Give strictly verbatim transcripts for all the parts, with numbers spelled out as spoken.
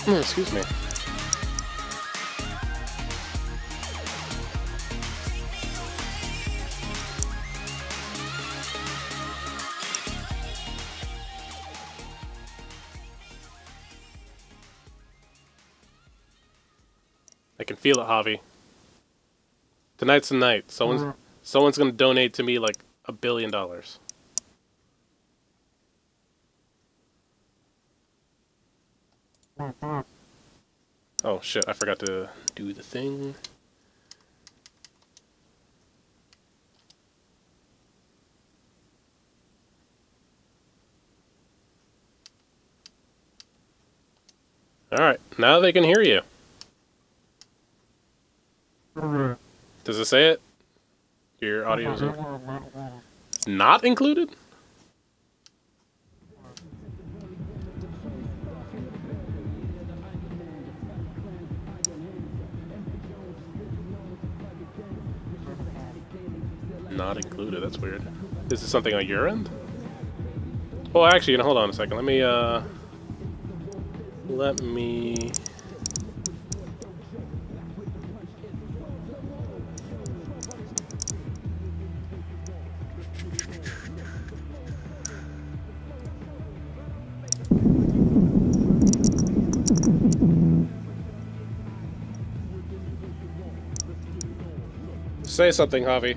Excuse me. I can feel it, Javi. Tonight's the night. Someone's someone's gonna donate to me like a billion dollars. Oh shit, I forgot to do the thing. Alright, now they can hear you. Does it say it? Your audio is not included? Not included, that's weird. Is this something on your end? Oh, actually, you know, hold on a second. Let me, uh... Let me... Say something, Javi.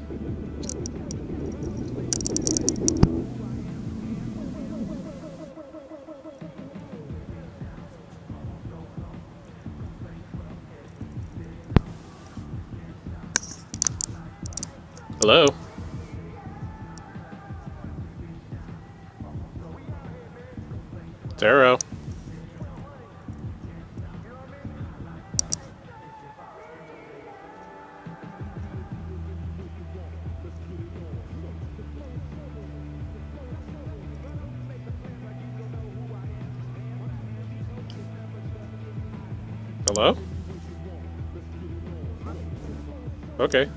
Hello? Taro? Hello? Okay.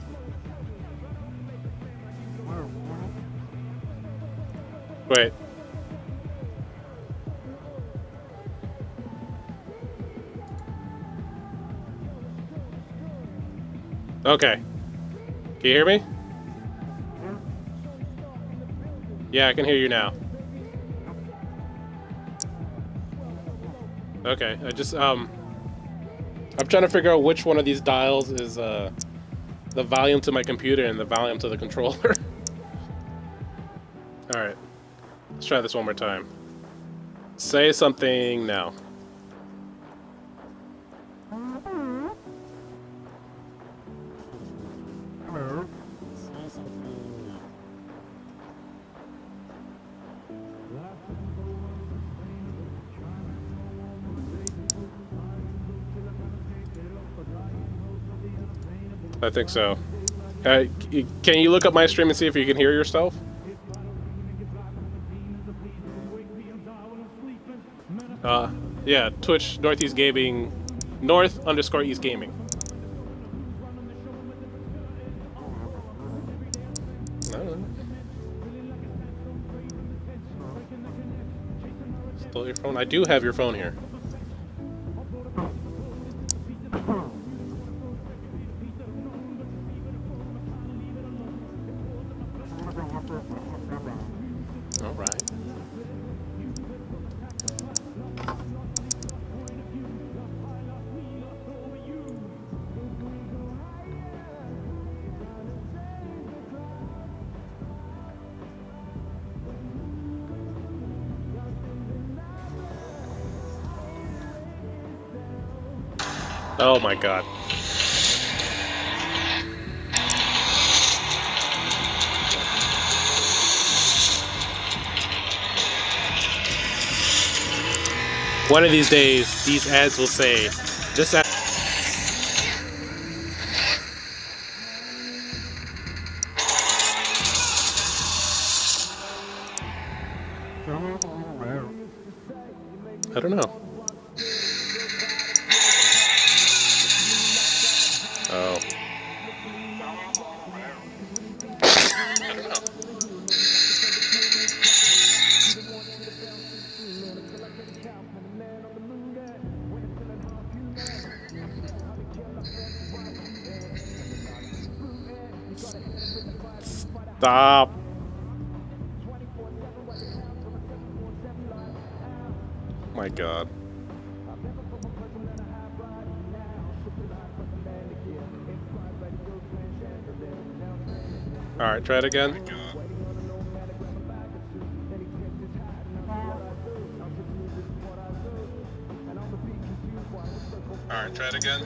Wait. Okay. Can you hear me? Yeah, I can hear you now. Okay, I just, um... I'm trying to figure out which one of these dials is, uh... the volume to my computer and the volume to the controller. Alright. Let's try this one more time. Say something now. I think so. Uh, can you look up my stream and see if you can hear yourself? Uh, yeah, Twitch, NorthEastGaming, North underscore East Gaming. I don't know. Stole your phone? I do have your phone here. Alright. Oh my god. One of these days, these ads will say, this ad. I don't know. Oh. I don't know. Stop. My God. All right, try it again. All right, try it again.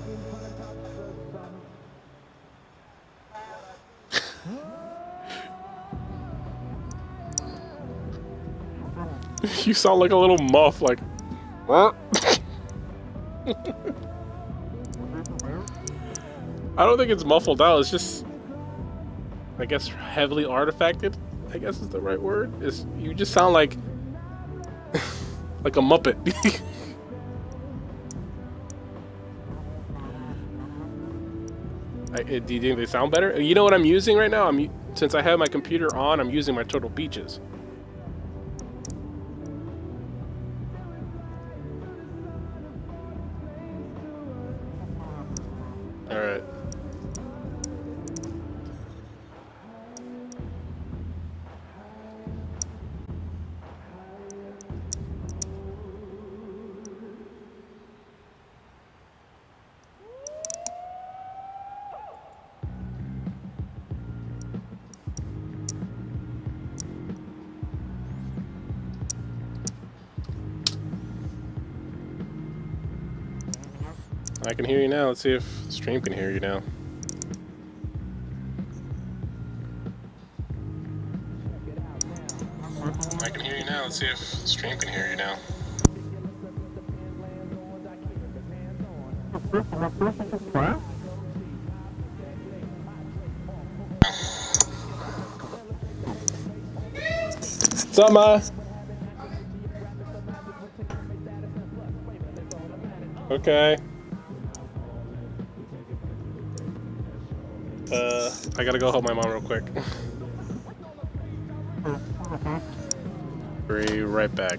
You sound like a little muff, like. I don't think it's muffled out. It's just, I guess, heavily artifacted. I guess is the right word. Is you just sound like, like a Muppet. I, do you think they sound better? You know what I'm using right now? I'm since I have my computer on, I'm using my Turtle Beaches. All right. I can hear you now. Let's see if the stream can hear you now. I can hear you now. Let's see if the stream can hear you now. What's up, Ma? Okay. Uh, I gotta go help my mom real quick. Be right back.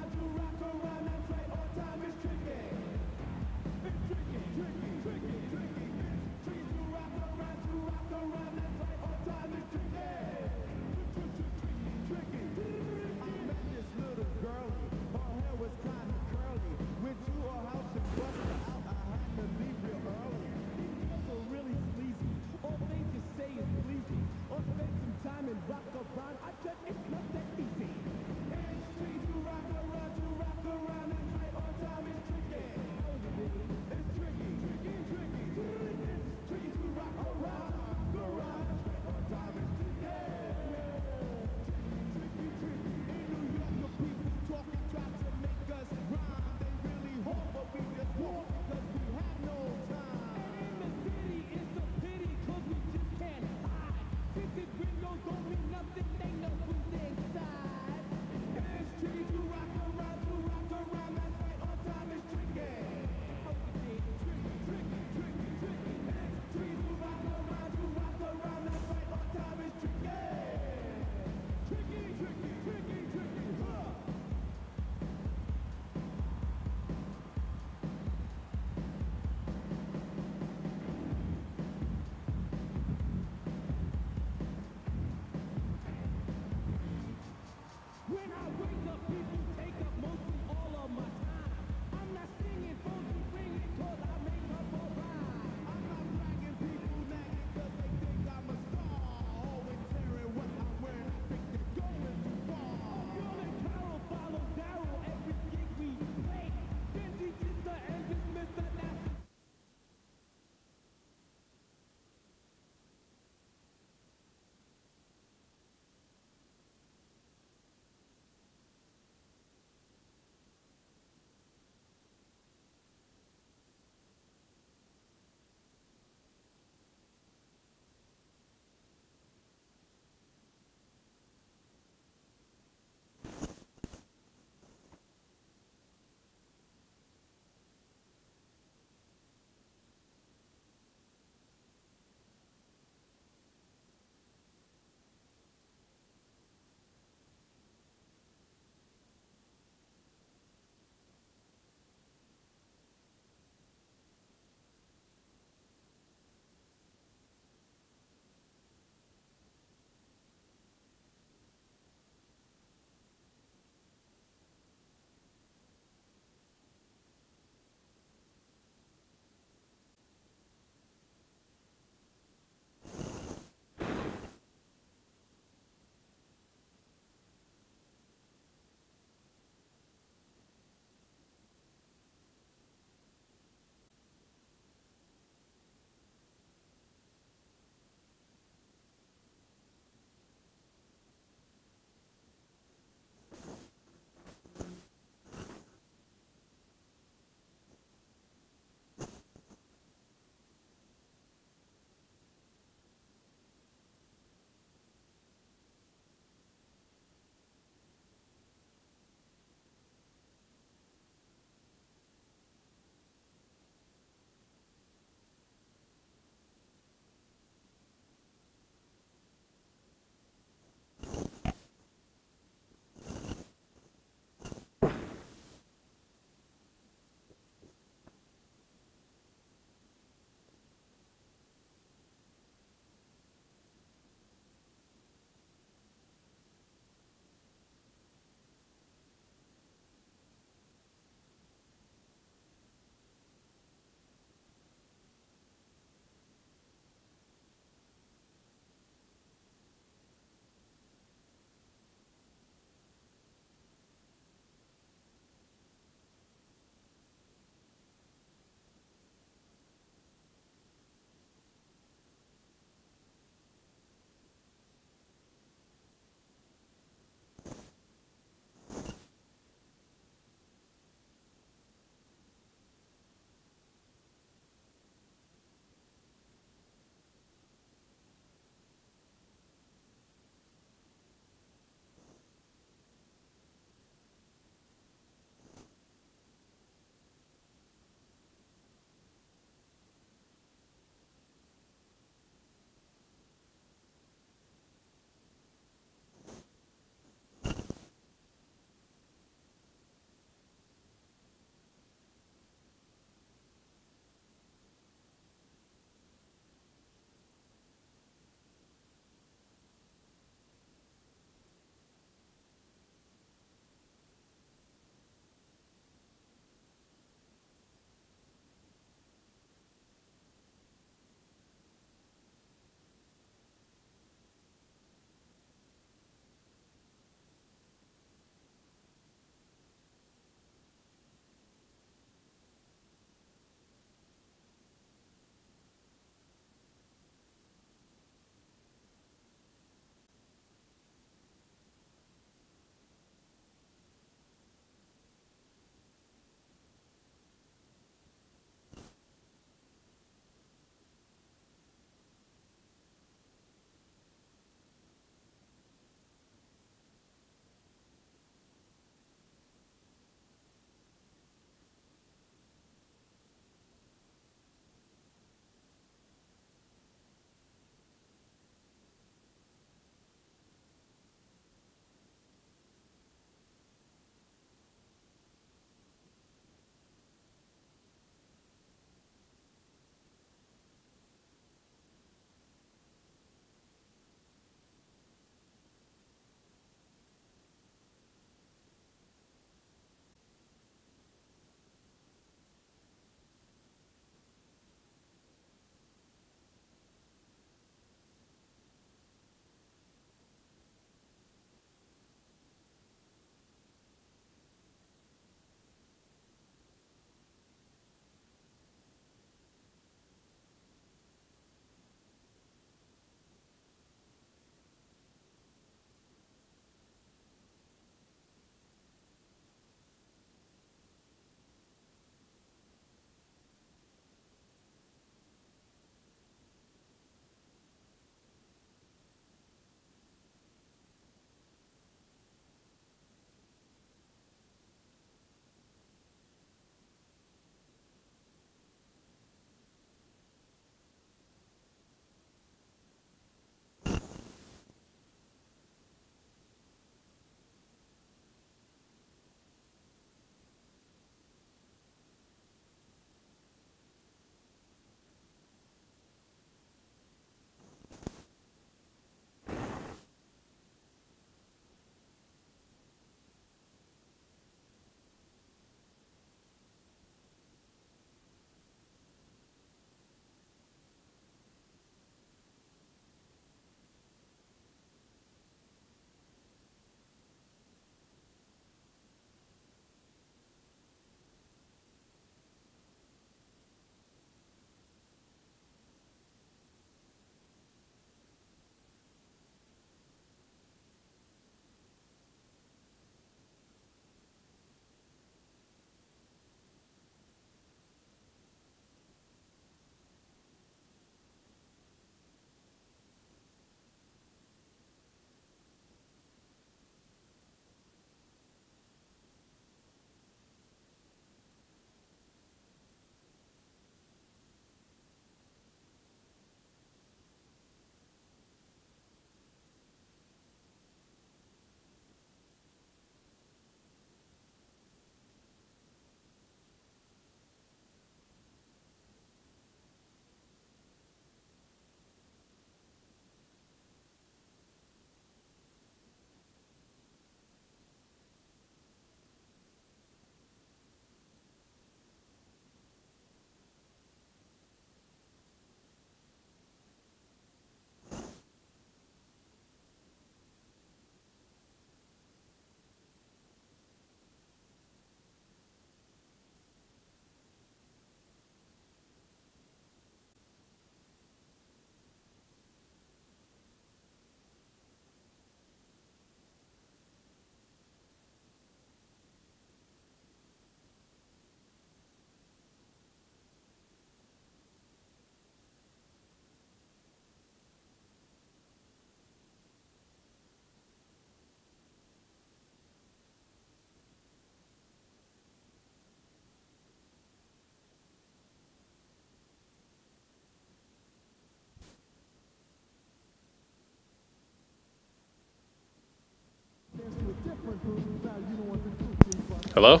Hello?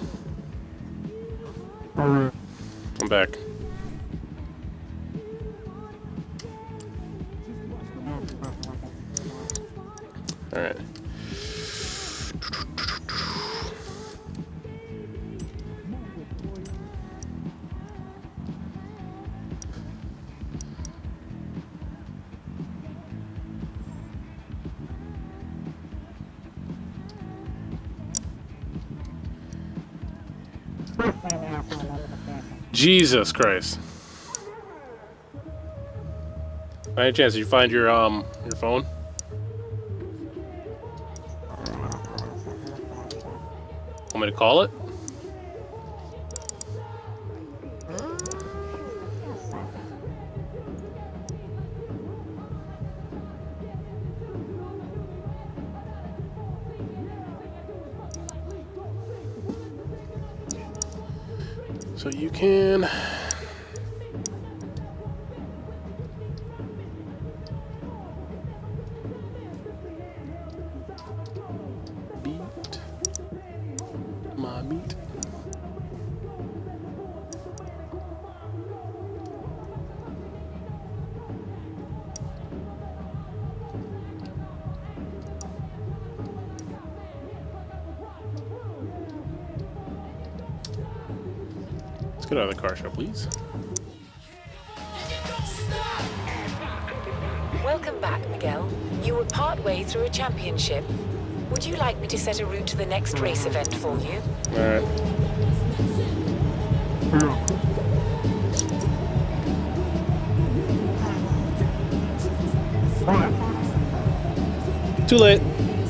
I'm back. Alright. Jesus Christ. By any chance, did you find your um your phone? Want me to call it? So you can beat my meat. Get out of the car show, please. Welcome back, Miguel. You were partway through a championship. Would you like me to set a route to the next race event for you? Alright. Too late.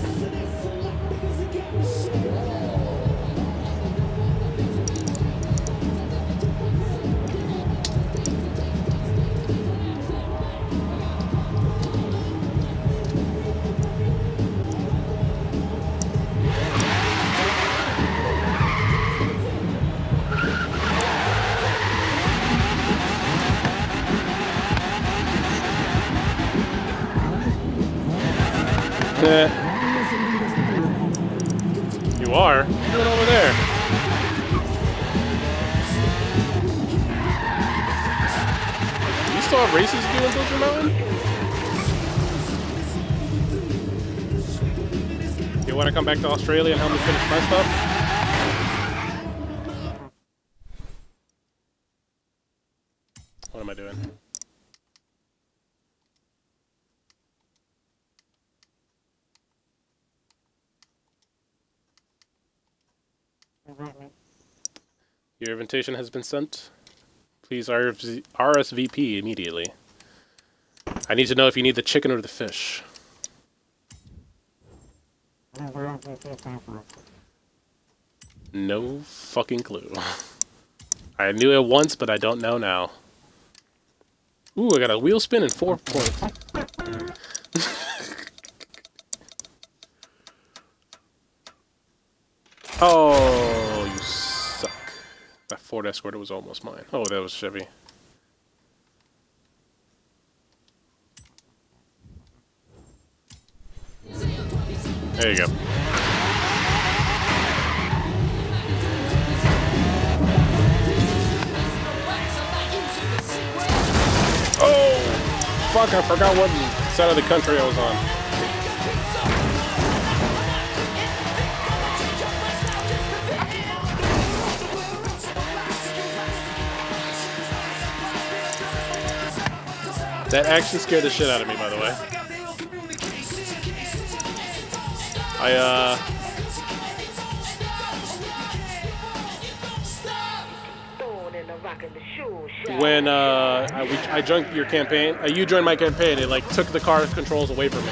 You are? What are you doing over there? You still have races to do in Blizzard Mountain? You want to come back to Australia and help me finish my stuff? What am I doing? Your invitation has been sent. Please R S V P immediately. I need to know if you need the chicken or the fish. No fucking clue. I knew it once, but I don't know now. Ooh, I got a wheel spin and four points. Oh, you suck. That Ford Escort was almost mine. Oh, that was Chevy. There you go. Oh! Fuck, I forgot what side of the country I was on. That actually scared the shit out of me, by the way. I, uh... When, uh, I, we, I joined your campaign, uh, you joined my campaign, it, like, took the car controls away from me.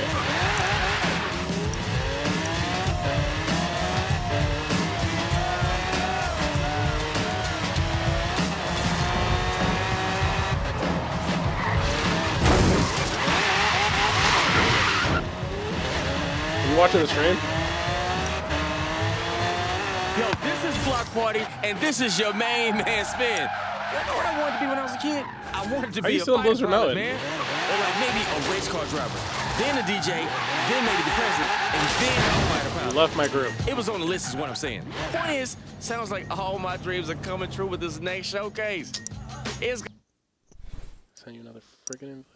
Watching the stream? Yo, this is Block Party, and this is your main man, Spin. You know what I wanted to be when I was a kid? I wanted to Are be you a still in fighter Blizzard pilot, Mountain? man. Or like maybe a race car driver. then the D J, then maybe the president, and then Fighter Power. You left my group. It was on the list is what I'm saying. Point is, sounds like all my dreams are coming true with this next showcase. It's Send you another freaking invite.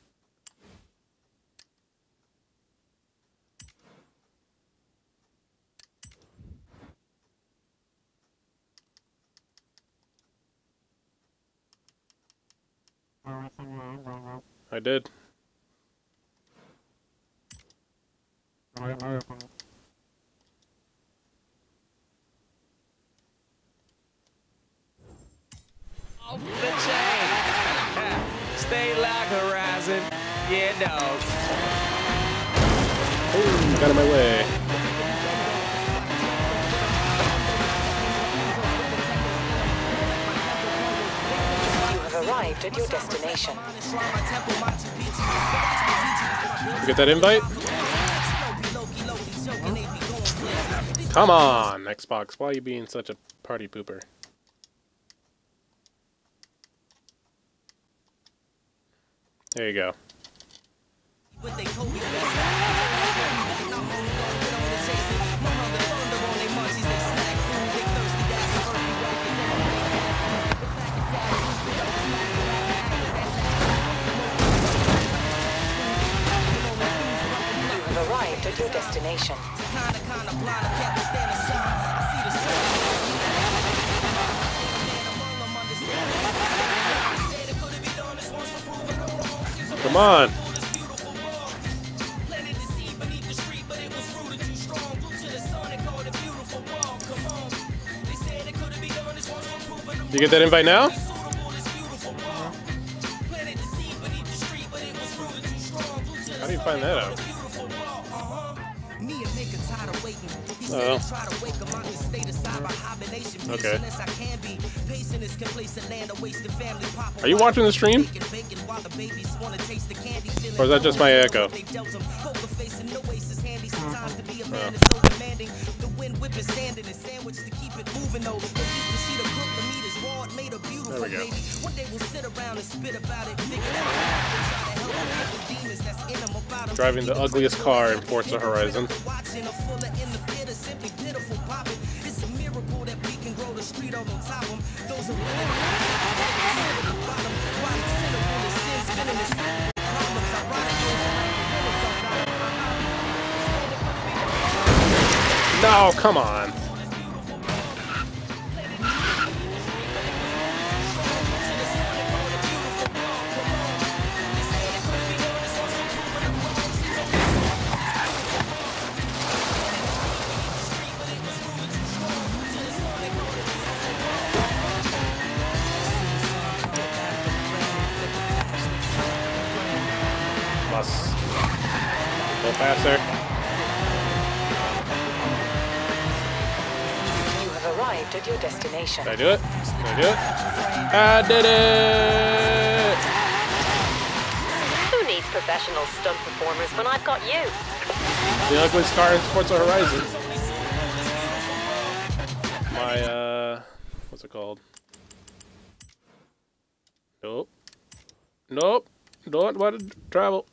I did. off the chain. Stay locked, Horizon. Yeah, dog. Ooh, got in my way. Arrived at your destination. You get that invite? Come on, Xbox. Why are you being such a party pooper? There you go. Arrived at your destination. Come on. You get that invite now? How do you find that out? Oh. Okay. Are you watching the stream? Or is that just my echo? Oh. There we go. Driving the ugliest car in Forza Horizon. No, come on. Plus. A little faster. Arrived at your destination. Did I do it? Did I do it? I did it! Who needs professional stunt performers when I've got you? The ugliest car in Forza Horizon. My, uh... what's it called? Nope. Nope. Don't want to travel.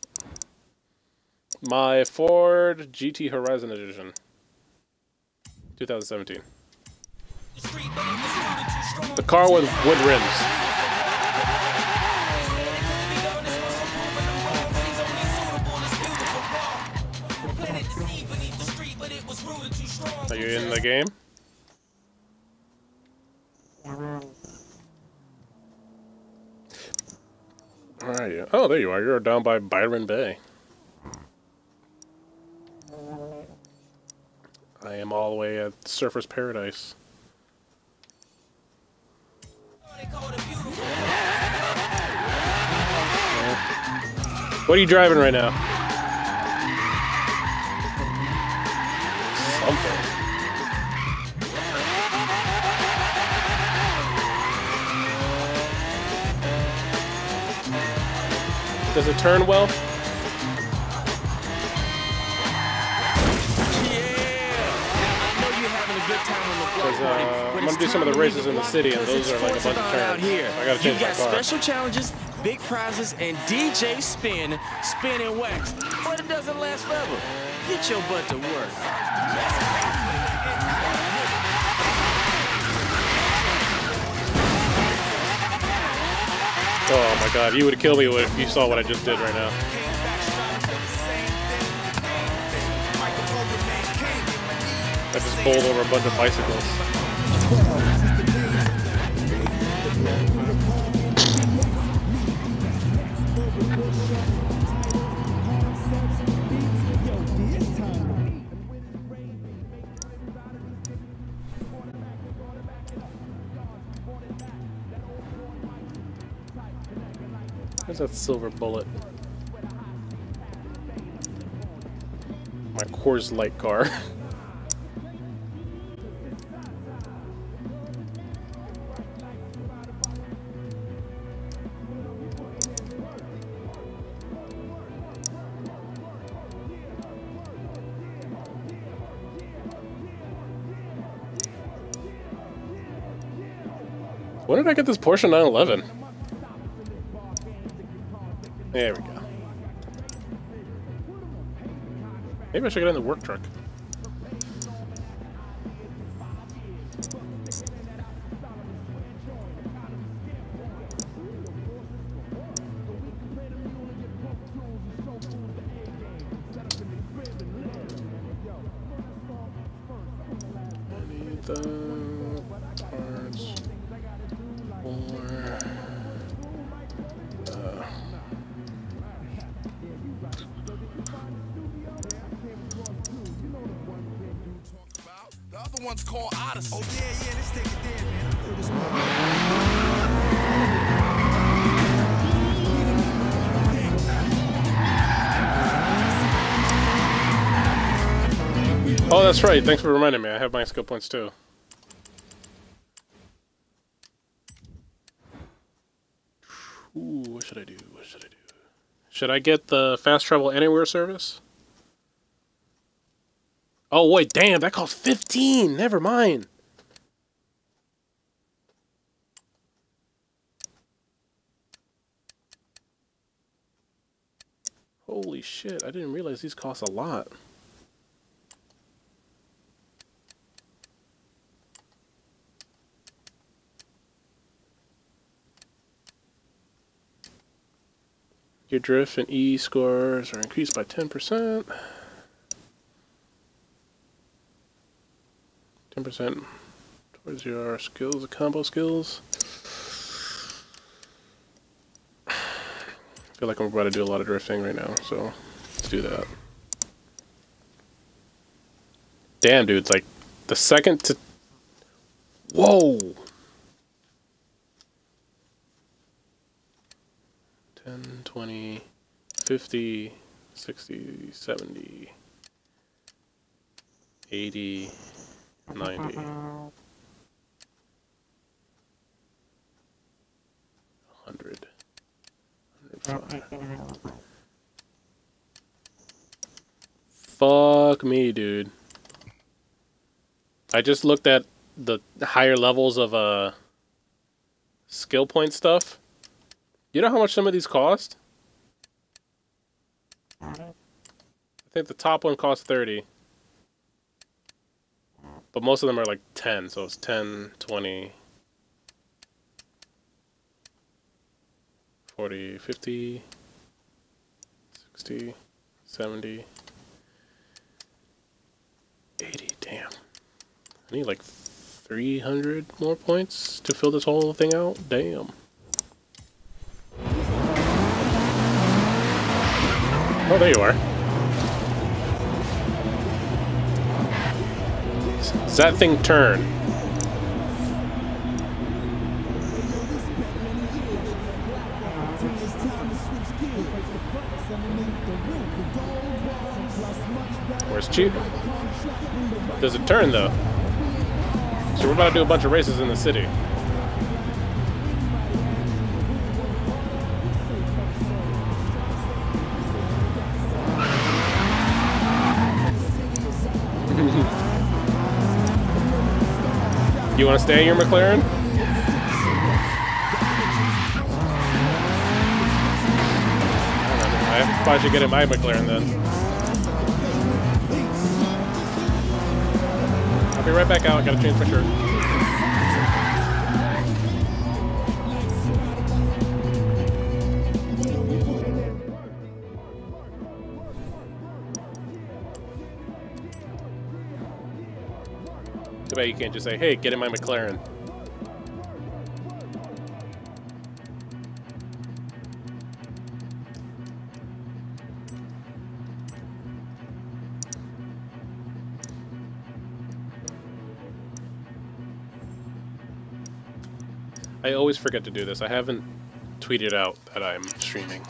My Ford G T Horizon Edition. twenty seventeen. The car with wood rims. Are you in the game? Where are you? Oh, there you are. You're down by Byron Bay. I am all the way at Surfer's Paradise. What are you driving right now? Something. Does it turn well? Because uh, I'm gonna do some of the races in the city, and those are like a bunch of turns. I gotta change my car. Special challenges big prizes, and D J spin, spin and wax. But it doesn't last forever. Get your butt to work. Oh my god, you would have killed me if you saw what I just did right now. I just bowled over a bunch of bicycles. Where's that silver bullet? My Coors Light car. When did I get this Porsche nine eleven? There we go. Maybe I should get in the work truck. I need the parts for... Uh, The other one's called Odyssey. Oh yeah, yeah, let's take it there, man. I heard this Oh, that's right. Thanks for reminding me. I have my skill points too. Ooh, what should I do? What should I do? Should I get the fast travel anywhere service? Oh, wait, damn, that costs fifteen. Never mind. Holy shit, I didn't realize these cost a lot. Your drift and E scores are increased by ten percent. ten percent towards your skills, combo skills. I feel like I'm about to do a lot of drifting right now, so let's do that. Damn, dude, it's like the second to... Whoa! ten, twenty, fifty, sixty, seventy, eighty, ninety, one hundred, one hundred five. Fuck me, dude. I just looked at the higher levels of uh, skill point stuff. You know how much some of these cost? I think the top one costs thirty. But most of them are like ten, so it's ten, twenty, forty, fifty, sixty, seventy, eighty, damn. I need like three hundred more points to fill this whole thing out? Damn. Oh, there you are. Does that thing turn? Where's Cheap? Does it turn though? So we're about to do a bunch of races in the city. You want to stay in your McLaren? I probably should get in my McLaren then. I'll be right back out. Gotta change my shirt. Too bad you can't just say, hey, get in my McLaren. I always forget to do this. I haven't tweeted out that I'm streaming.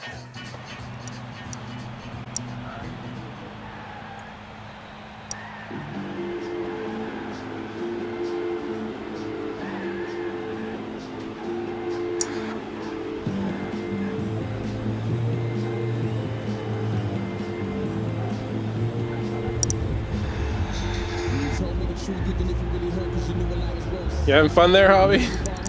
You having fun there, Hobby?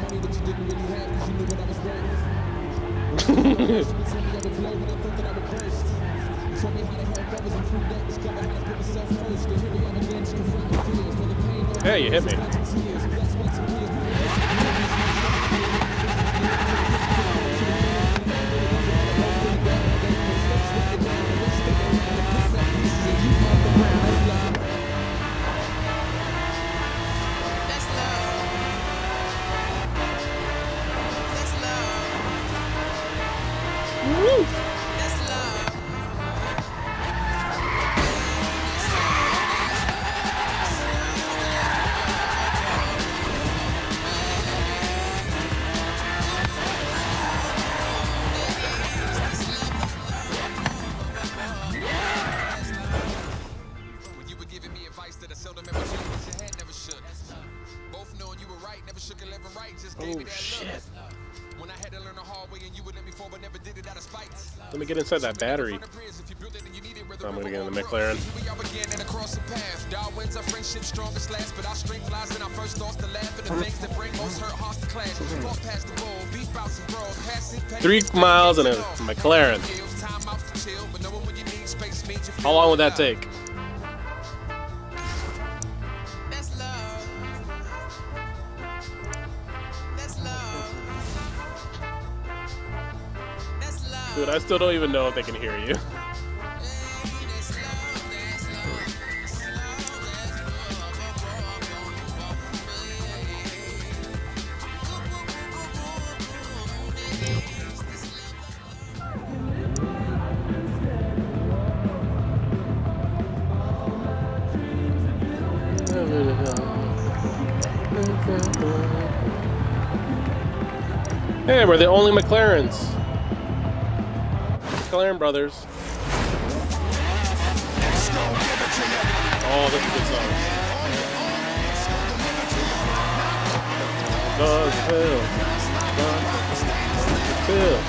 Hey, you hit me. Let me get inside that battery. So I'm gonna get in the McLaren. Three miles in a McLaren. How long would that take? Dude, I still don't even know if they can hear you. Hey, we're the only McLarens. McLaren brothers. Oh, that's a good song. Does feel. Does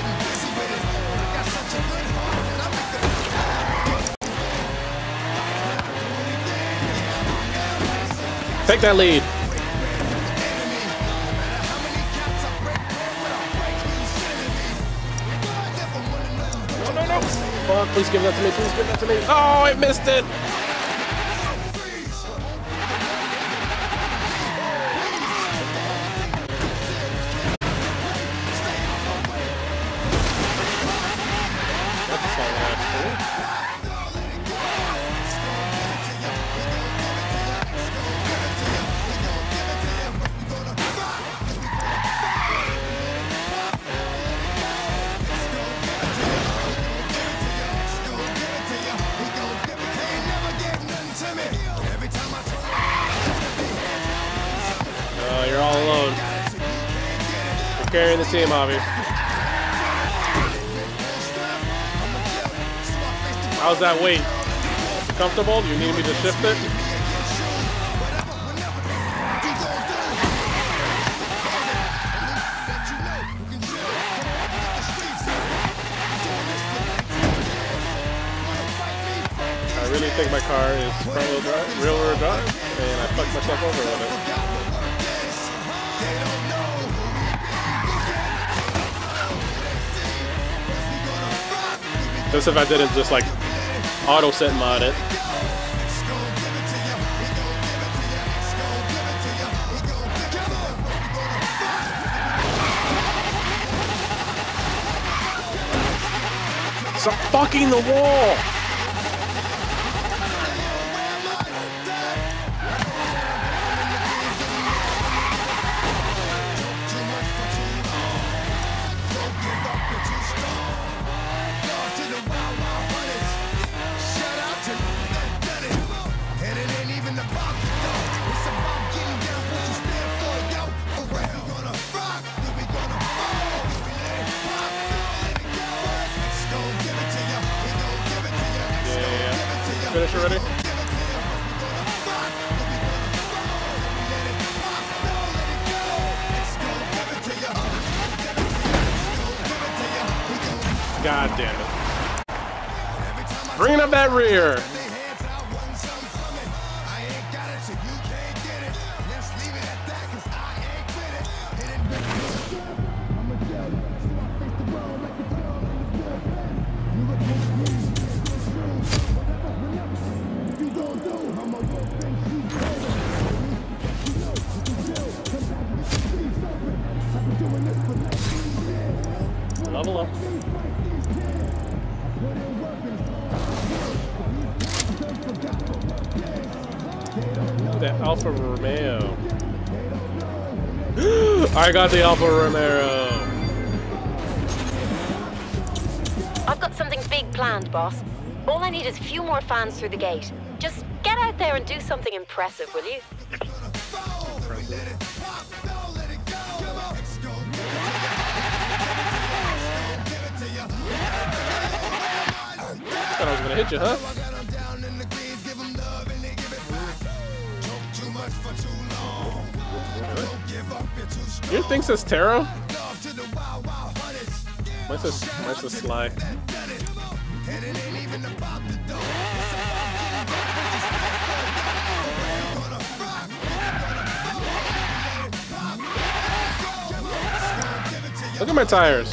feel. Take that lead. Oh, please give that to me, please give that to me. Oh, I missed it! That's a song last Oh, you're all alone. You're carrying the team, Javi. How's that weight? Comfortable? Do you need me to shift it? I really think my car is front-wheel drive, rear-wheel drive, and I fucked myself over with it. Just if I didn't just like auto set mod it. Stop fucking the wall! Finish already? God damn it. Bringing up that rear. Level up. The Alfa Romeo. I got the Alfa Romeo. I've got something big planned, boss. All I need is a few more fans through the gate. Just get out there and do something impressive, will you? Thought I was gonna hit you, huh? Your thing says Taro? Mine says, mine says Sly. Look at my tires.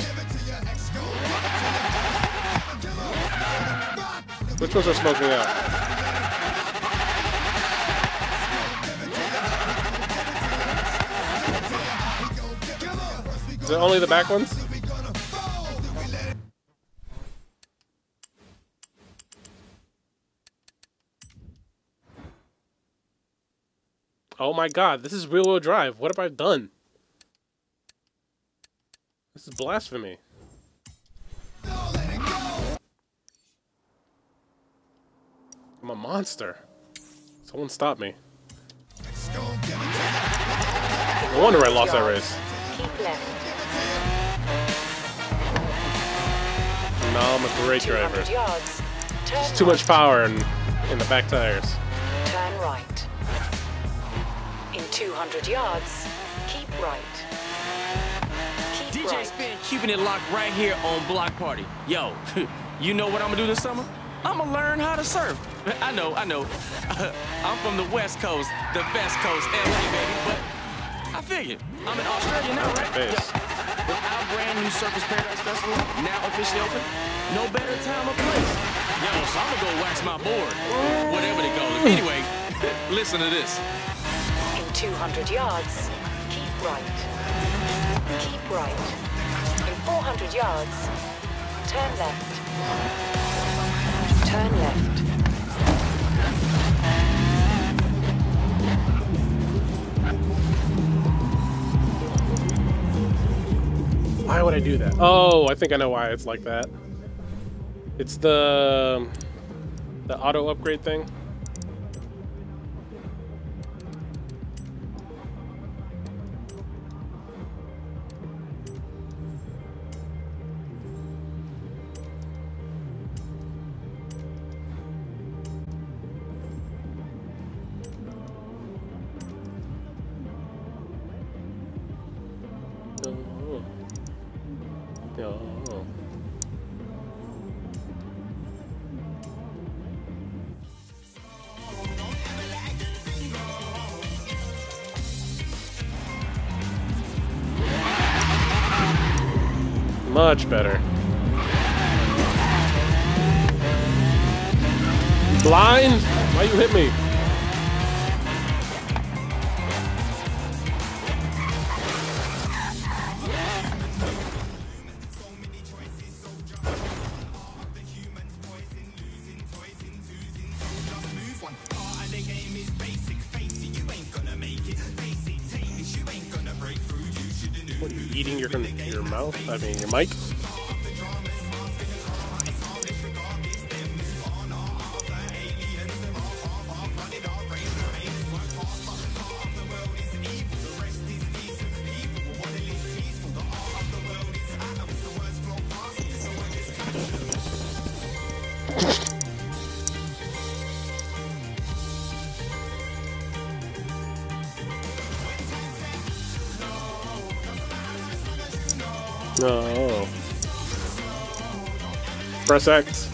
Which ones are smoking out? Is it only the back ones? Oh my god, this is rear-wheel drive. What have I done? This is blasphemy. I'm a monster. Someone stop me. No wonder I lost that race. Keep left. No, I'm a great driver. Yards. Turn There's too much power in, in the back tires. Turn right. In two hundred yards, keep right. Keep D J right. Spin keeping it locked right here on Block Party. Yo, you know what I'm gonna do this summer? I'm gonna learn how to surf. I know, I know. I'm from the West Coast, the best coast, L A, baby, but I figure I'm in Australia now, right? Face. Yo, with our brand new Surfers Paradise Festival now officially open, no better time or place. Yo, so I'm gonna go wax my board, whatever they call it. Anyway, listen to this. In two hundred yards, keep right. Keep right. In four hundred yards, turn left. Turn left. Why would I do that? Oh, I think I know why it's like that. It's the the auto upgrade thing. Oh. Much better. blind? Why you hit me? What are you eating your your mouth? I mean your mic? No. Press X.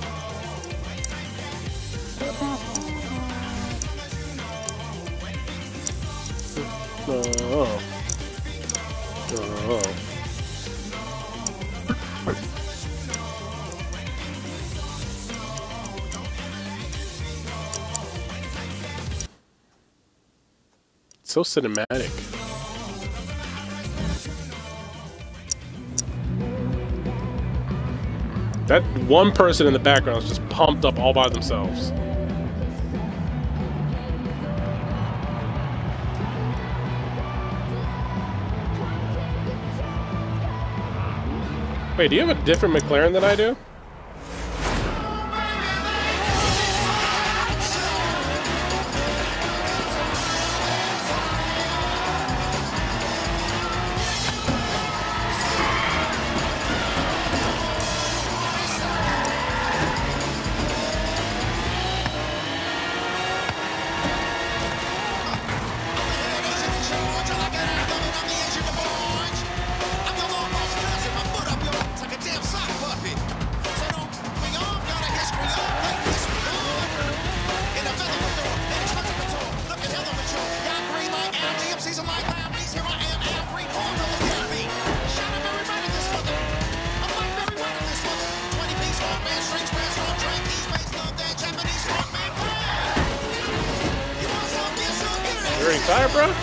No. No. It's so cinematic. That one person in the background is just pumped up all by themselves. Wait, do you have a different McLaren than I do? You ready to fire, bro?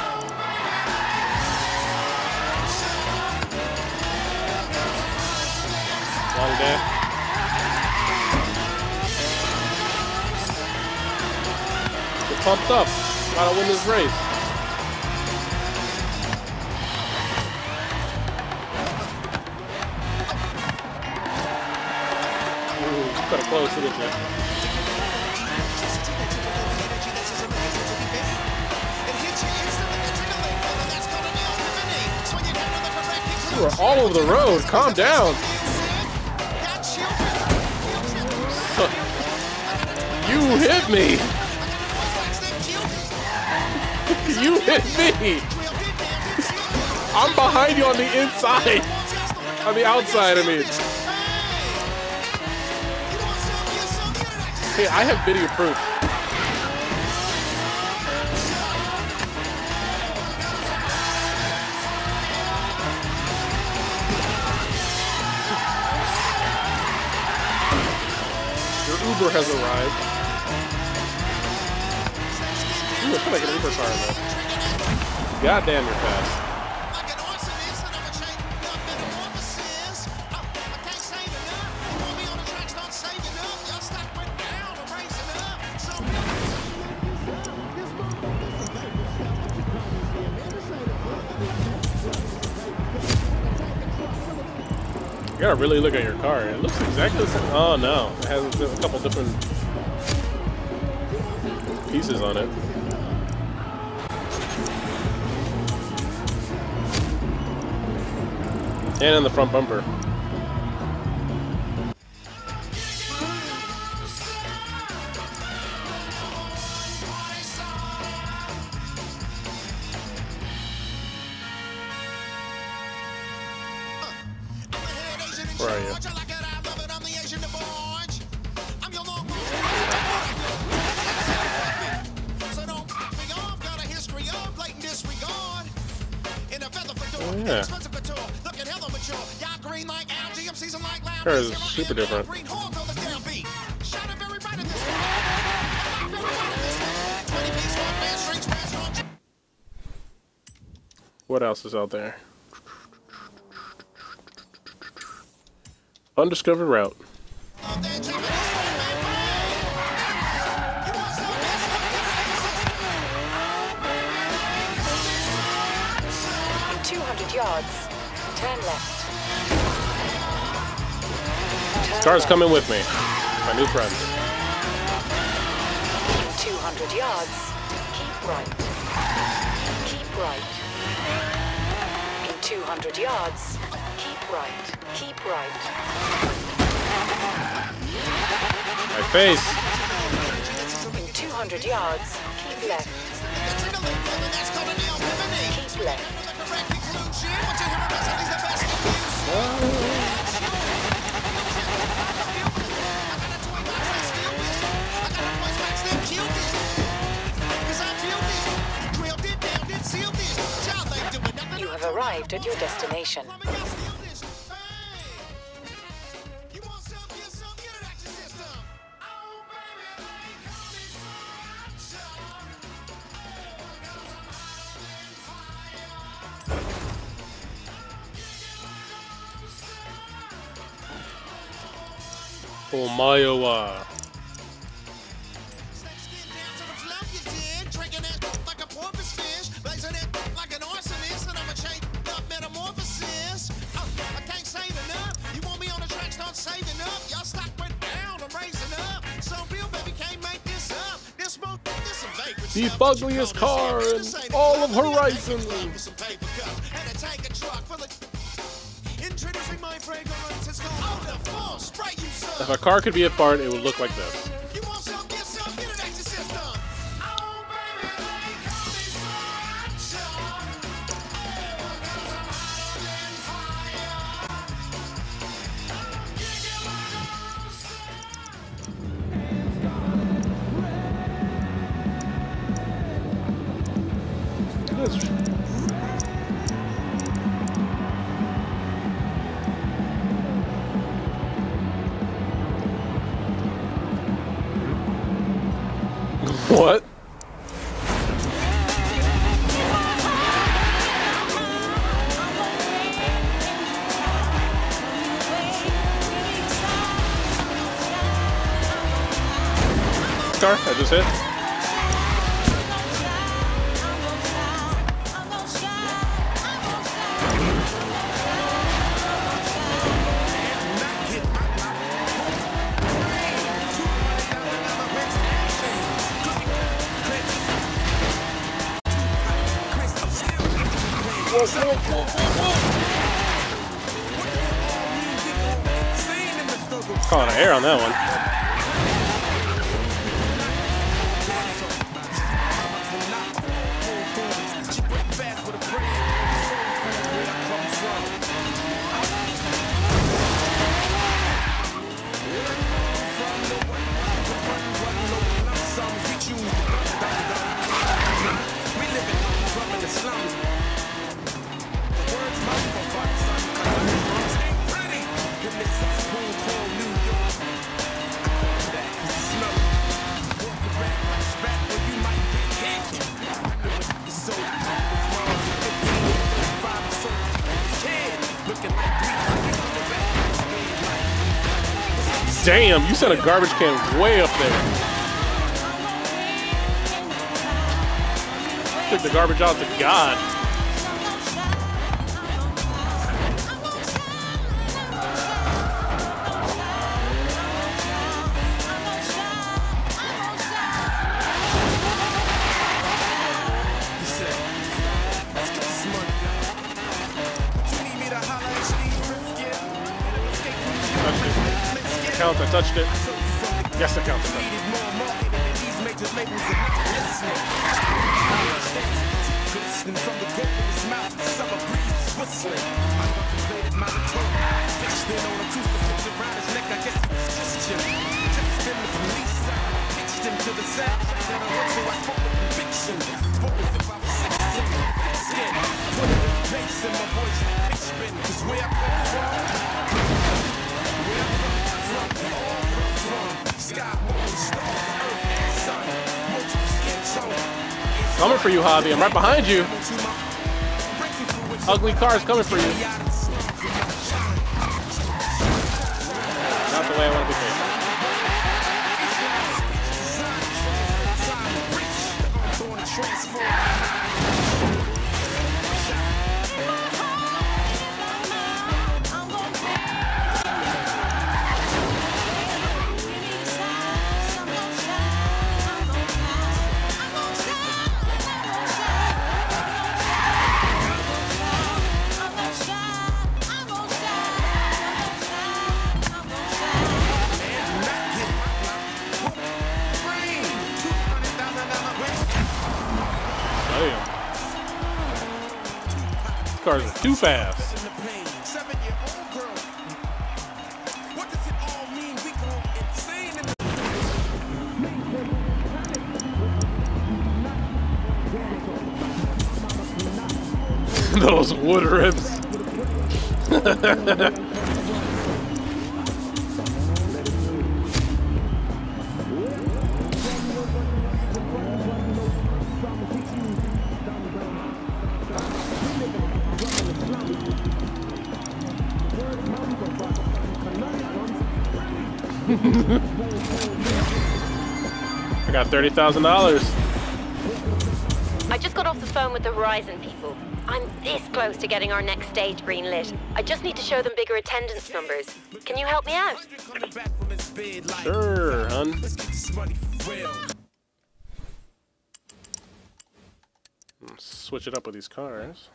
Long day. Get pumped up. Gotta win this race. Ooh, kind of close, isn't it? You are all over the road. Calm down. You hit me. You hit me. I'm behind you on the inside. On the outside, I mean. Hey, I have video proof. Uber has arrived. Ooh, I feel like an Uber car though. God damn, you're fast. You gotta really look at your car. It looks exactly the same. Oh no, it has a couple different pieces on it. And in the front bumper. Where are you? Oh, yeah. Her is super different. What else is out there? Undiscovered route. two hundred yards. Turn left. Turn Car's left. coming with me. My new friend. two hundred yards. Keep right. Keep right. In two hundred yards. Keep right. Keep right. My face. In two hundred yards. Keep left. Keep left. You have arrived at your destination. Oh my, oh, uh. The ugliest car in all of Horizon. If a car could be a fart, it would look like this. What? Car I just hit. Whoa, whoa, whoa, whoa, whoa. Calling an air on that one. Damn, you sent a garbage can way up there. Took the garbage out to God. Count, I touched it. Yes, I count, I touched it. Coming for you, Javi. I'm right behind you. Ugly cars coming for you. Not the way I want to be paid. Cars are too fast. Those wood ribs. I got thirty thousand dollars. I just got off the phone with the Horizon people. I'm this close to getting our next stage greenlit. I just need to show them bigger attendance numbers. Can you help me out? Sure, hun. Let's switch it up with these cars.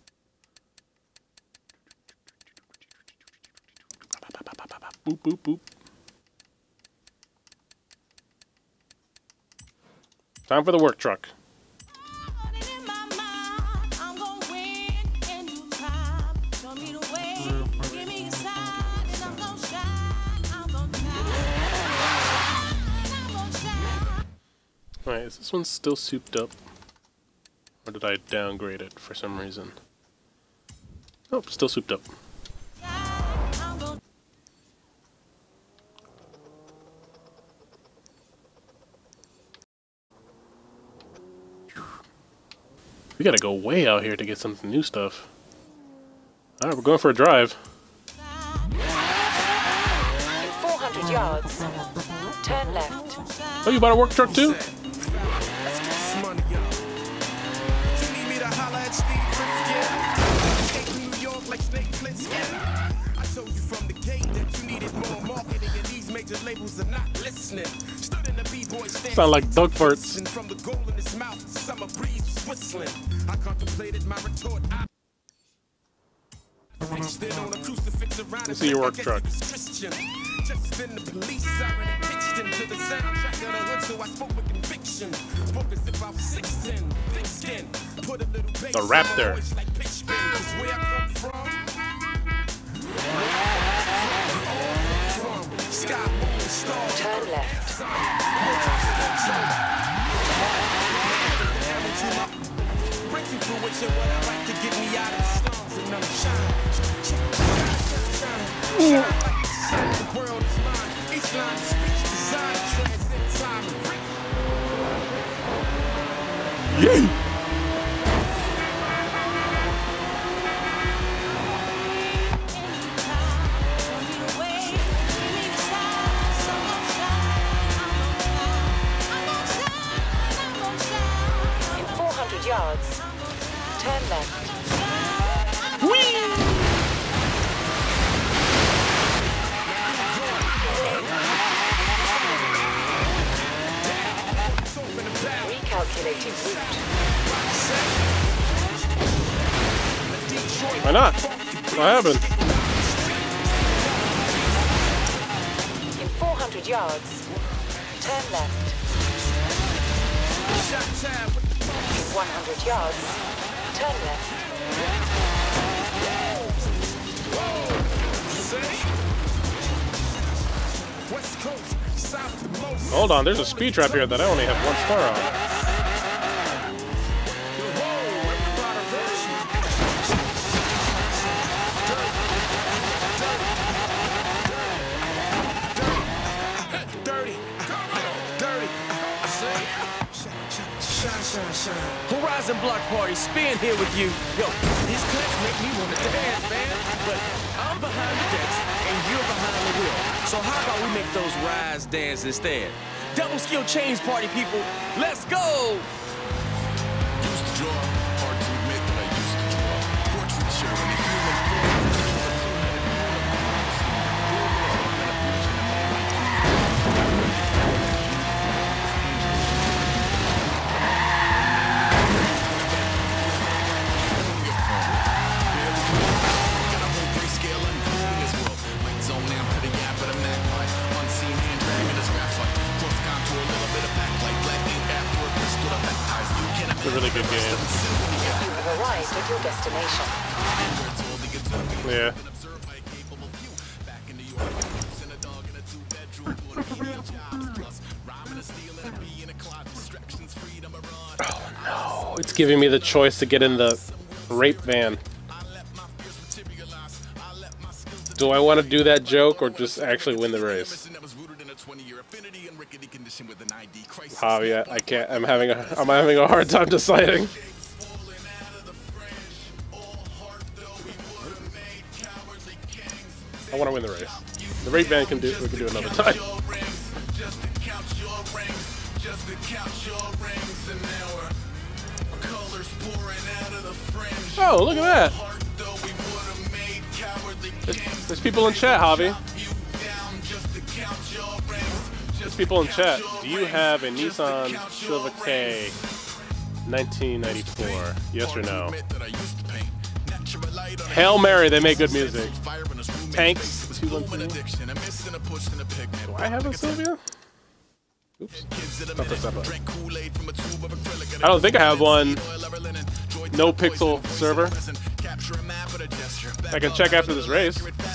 Boop, boop, boop. Time for the work truck. Alright, is this one still souped up? Or did I downgrade it for some reason? Nope, still souped up. We gotta go way out here to get some new stuff. Alright, we're going for a drive. In four hundred yards, turn left. Oh, you bought a work truck too? Sound like dog farts. Let's see your work truck. The Raptor. Turn left. Yay! In four hundred yards, turn left. Recalculating route. Why not? What happened? In four hundred yards, turn left. In one hundred yards, turn left. Hold on, there's a speed trap here that I only have one star on. Horizon Horizon block party, spin here with you. Yo, these cuts make me want to dance, man. But I'm behind the decks, and you're behind the wheel. So how about we make those rides dance instead? Double skill change party, people. Let's go! Used to draw, hard to admit that I used to draw. Portraiture and the human It's a really good game. You have arrived at your destination. Yeah. Oh no, it's giving me the choice to get in the rape van. Do I want to do that joke or just actually win the race? Javier, I can't. I'm having a. I'm having a hard time deciding. I want to win the race. The rape van can do. We can do another time. Oh, look at that! There's, there's people in chat, Javi. There's people in chat. Do you have a Nissan Silva K nineteen ninety-four? Yes or no? Hail Mary, they make good music. Tanks two one three. Do I have a Silvia? Oops. I don't think I have one. No pixel server. I can check after this race.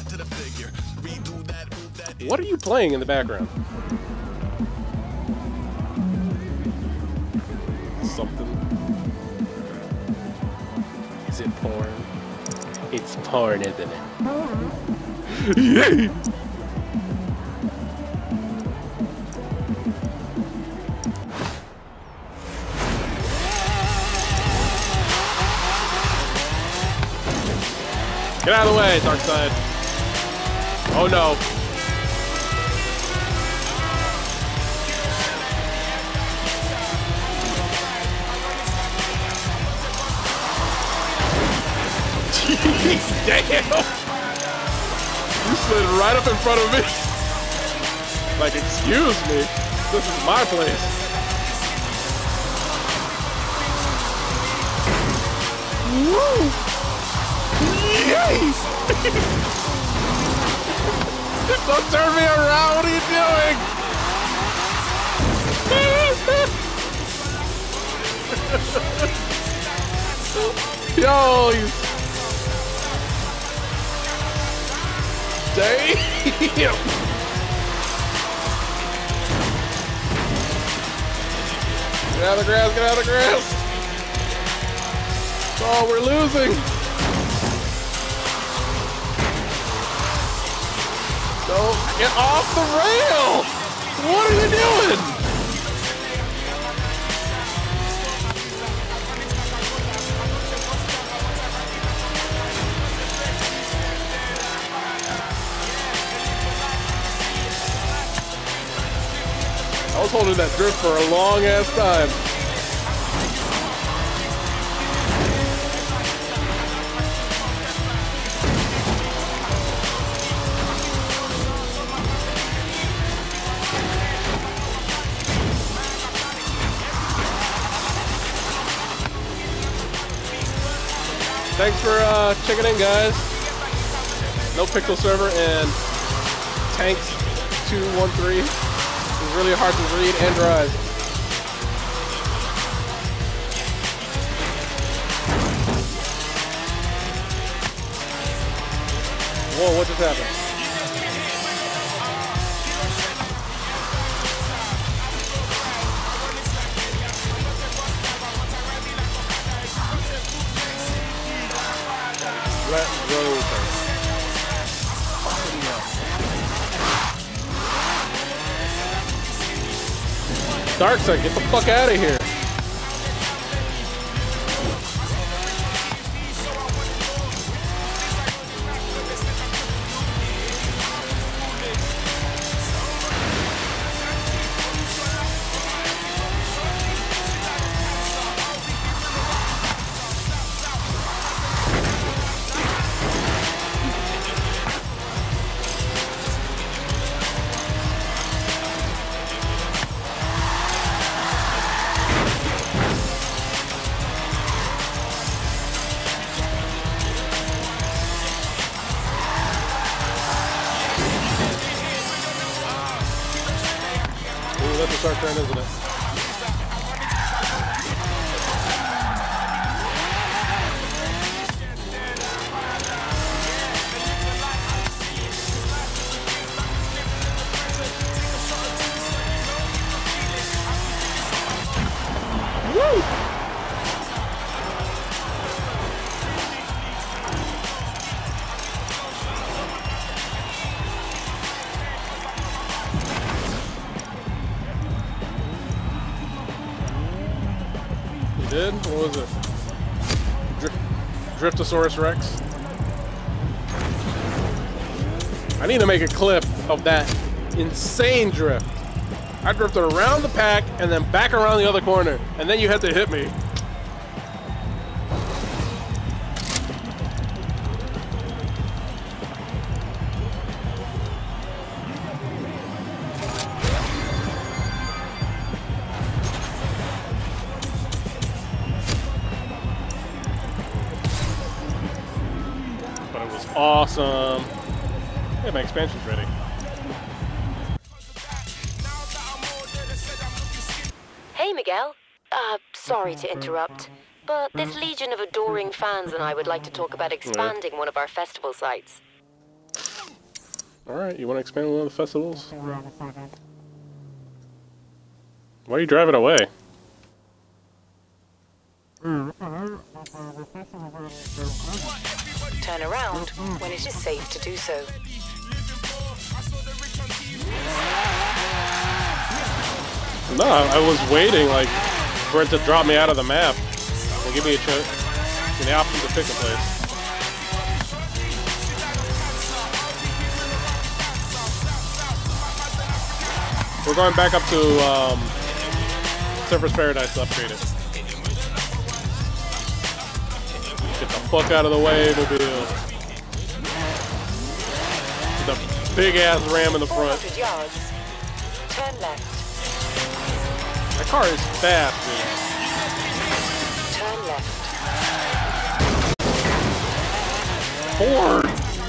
What are you playing in the background? Something. Is it porn? It's porn, isn't it? Yay! Get out of the way, dark side. Oh no. Damn! You slid right up in front of me. Like, excuse me. This is my place. Woo! Yay! Don't turn me around. What are you doing? Yo, you. Damn! Get out of the grass, get out of the grass! Oh, we're losing! No, get off the rail! What are you doing? I was holding that drift for a long ass time. Thanks for uh, checking in, guys. No pixel server and Tanks two one three. It's really hard to read and drive. Whoa, what just happened? Let's go. Darkseid, get the fuck out of here. our turn, isn't it? Woo! You did? What was it? Dr Driftosaurus Rex? I need to make a clip of that insane drift. I drifted around the pack and then back around the other corner, and then you had to hit me. But it was awesome. Yeah, my expansion's ready. Hey, Miguel. Uh, sorry to interrupt, but this legion of adoring fans and I would like to talk about expanding yeah. one of our festival sites. Alright, you want to expand one of the festivals? Why are you driving away? Turn around when it is safe to do so. No, I was waiting like for it to drop me out of the map and give me a chance, the option to pick a place. We're going back up to um, Surfer's Paradise to upgrade it. Get the fuck out of the way, mobile. The big ass ram in the front. four hundred yards. Turn left. That car is fast, dude. Turn left. Ford!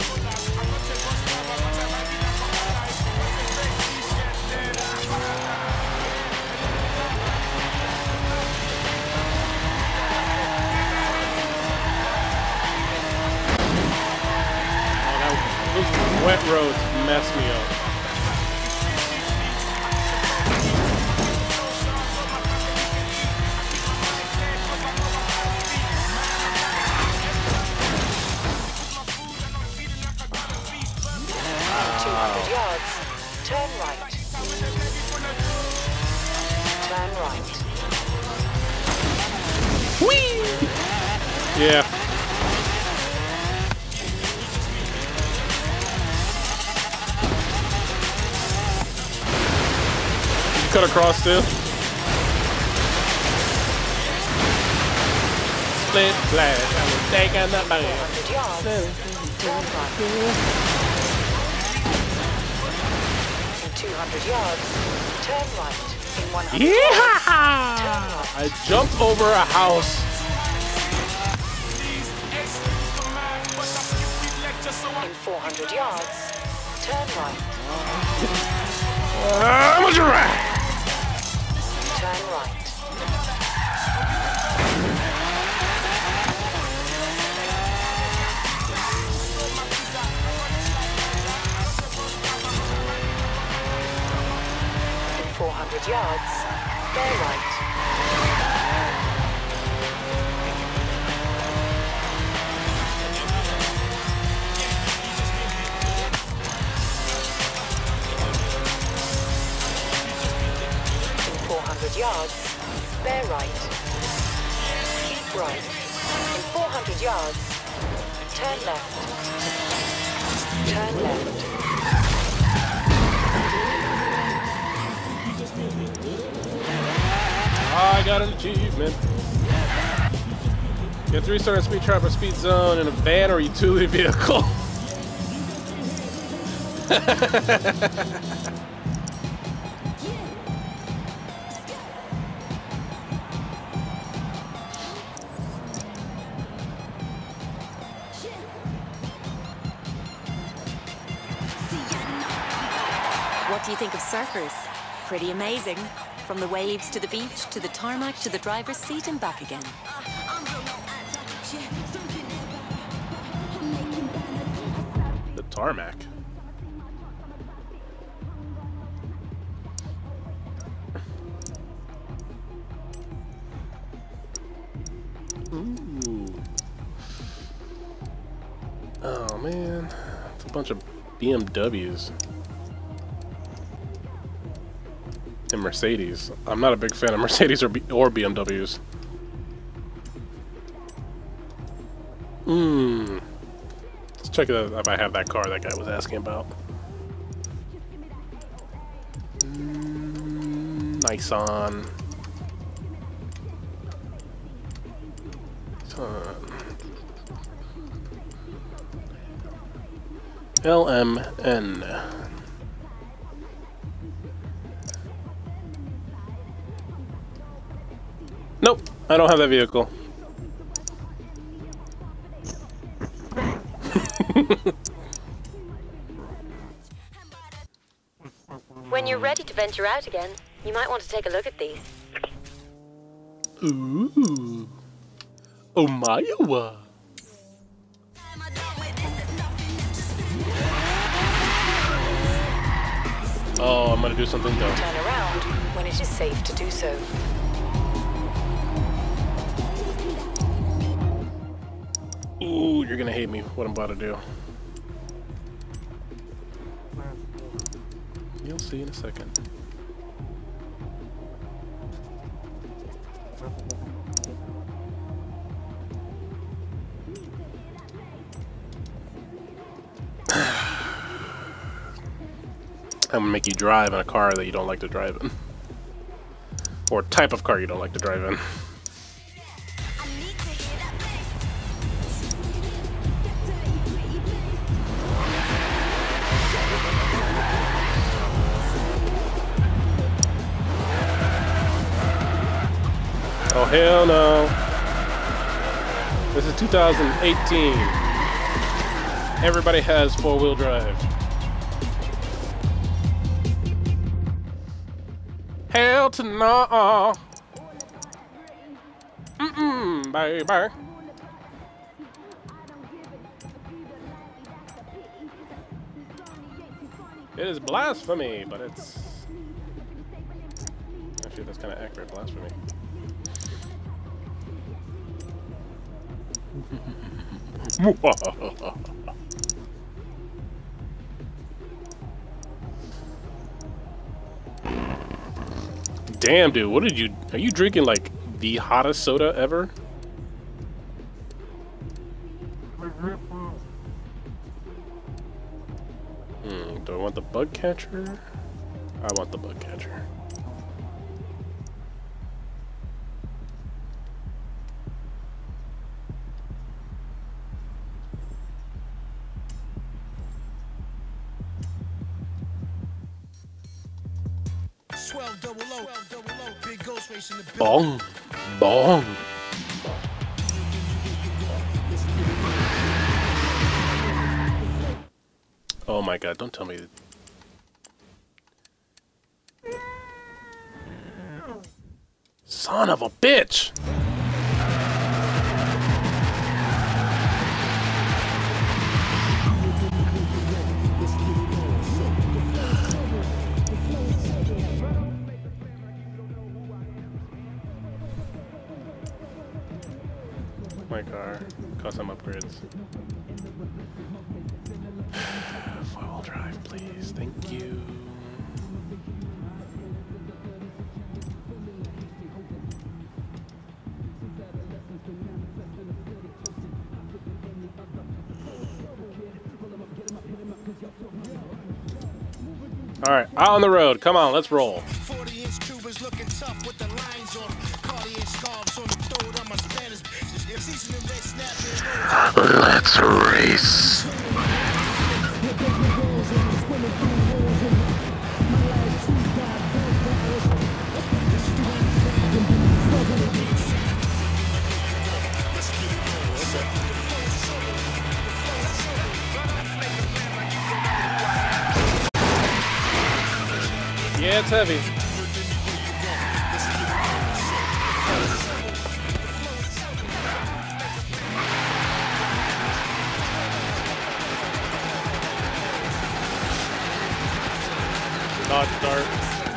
Those wet roads mess me up. two hundred yards. Turn right. Turn right. Whee! Yeah. Cut across still. Split flash. I was taking the bag. four hundred yards. Turn right. In two hundred yards. Turn right. In one hundred Yeah! yards. Turn right. I jumped over a house. In four hundred yards. Turn right. I'm a giraffe. Turn right. In four hundred yards, bear right. four hundred yards, bear right. Keep right. In four hundred yards, turn left. Turn left. I got an achievement. Get three star in speed trap or speed zone in a van or utility vehicle. What do you think of surfers? Pretty amazing. From the waves to the beach, to the tarmac, to the driver's seat and back again. The tarmac. Ooh. Oh man, it's a bunch of B M Ws and Mercedes. I'm not a big fan of Mercedes or B or B M Ws. Hmm. Let's check it out if I have that car that guy was asking about. Mm, Nissan. L M N. Nope, I don't have that vehicle. When you're ready to venture out again, you might want to take a look at these. Ooh. Oh my wa. Oh, I'm gonna do something dumb. Turn around when it is safe to do so. Ooh, you're gonna hate me what I'm about to do. You'll see in a second. I'm gonna make you drive in a car that you don't like to drive in. Or type of car you don't like to drive in. Oh hell no. This is two thousand eighteen. Everybody has four-wheel drive. Hell to no. Mm-mm, baby. It is blasphemy, but it's... Actually, that's kind of accurate, blasphemy. Damn, dude, what did you... Are you drinking, like, the hottest soda ever? Hmm, do I want the bug catcher? I want the bug catcher. Bong, bong. Oh my god, don't tell me. Son of a bitch! My car, custom upgrades. Four-wheel drive, please. Thank you. All right, out on the road. Come on, let's roll. forty inch Cubans looking tough with the lines on. Cartier scarves on the throat of my Spanish bitches. Seasoning red snapping. Let's race. Yeah, it's heavy. Dodge dart.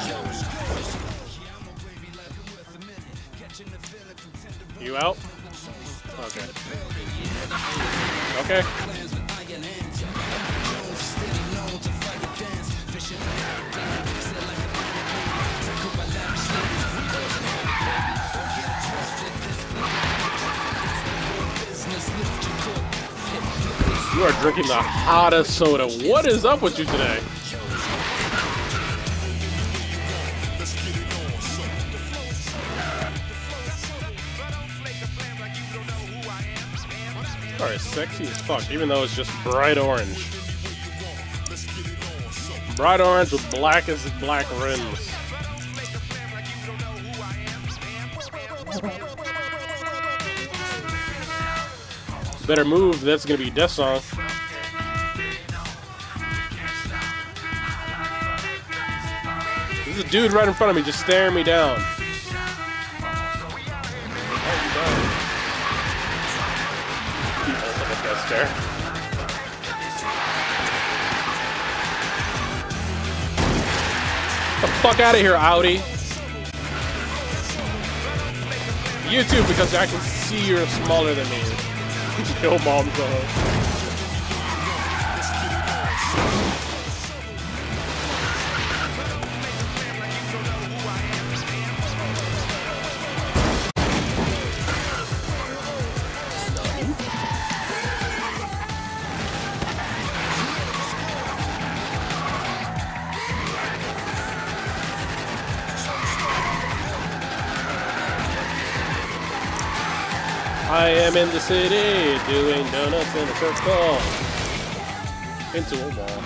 You out? Okay. Okay. You are drinking the hottest soda. What is up with you today? You are sexy as fuck, even though it's just bright orange. Bright orange with black as black rims. Better move, that's gonna be Death Song. There's a dude right in front of me just staring me down. Stare. Get the fuck out of here, Audi. You too, because I can see you're smaller than me. Yo, mom's on. I am in the city, doing donuts in a circle. Into a wall.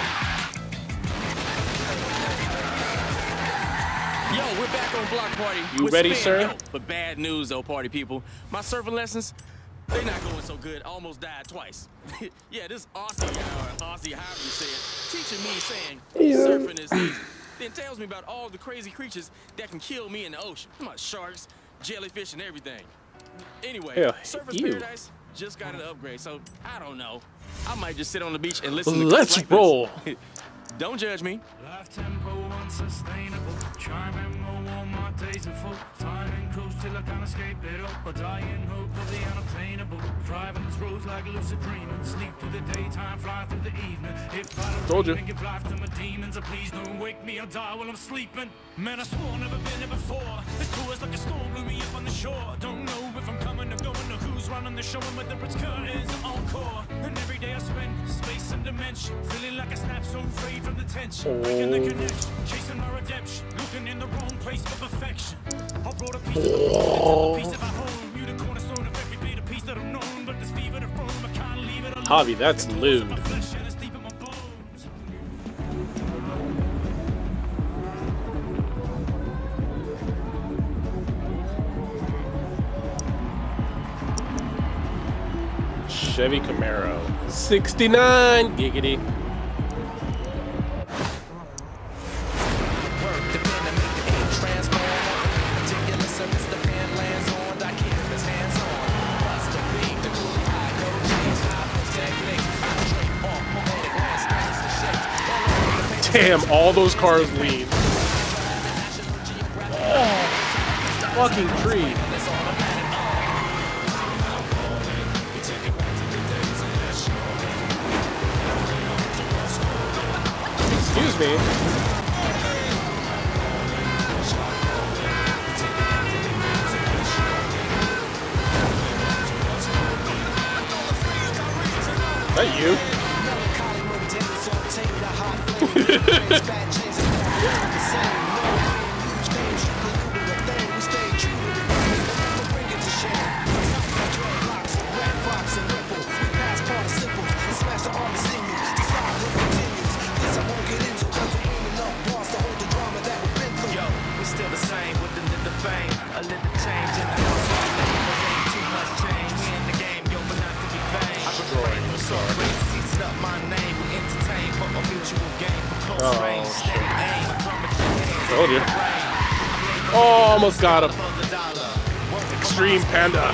Yo, we're back on Block Party. You with ready, Spin. sir? Yo, but bad news, though, party people. My surfing lessons, they're not going so good. I almost died twice. Yeah, this Aussie, or Aussie, however you say it, teaching me saying surfing is easy. Then tells me about all the crazy creatures that can kill me in the ocean. Like sharks, jellyfish, and everything. Anyway, yeah, Surfer's ew. Paradise just got an upgrade, so I don't know. I might just sit on the beach and listen to Let's like roll. Don't judge me. Life tempo unsustainable. Chiming more on my days are full. Timing cruise till I can't escape it up. I die in hope of the unobtainable. Driving these roads like lucid dreaming. Sleep through the daytime, fly through the evening. If I don't Told you. give life to my demons, please don't wake me or die while I'm sleeping. Man, I swore never been here before. This tour's like a storm blew me up on the shore. Don't know if I'm coming or going or who's running the show and whether it's curtains or encore. And every day I spend space and dimension, feeling like I snap so free from the tension. Breaking the connection, chasing my redemption, looking in the wrong place for perfection. I brought a piece of the world, a piece of our home. You the cornerstone of every bit, a piece that I've known. But this fever to roam, I can't leave it alone. Javi, that's lewd. Chevy Camaro. sixty-nine, giggity. Damn, all those cars lean. Oh, fucking tree. Excuse me. Is that you? Oh, shit. Told you. Oh, almost got him. Extreme Panda.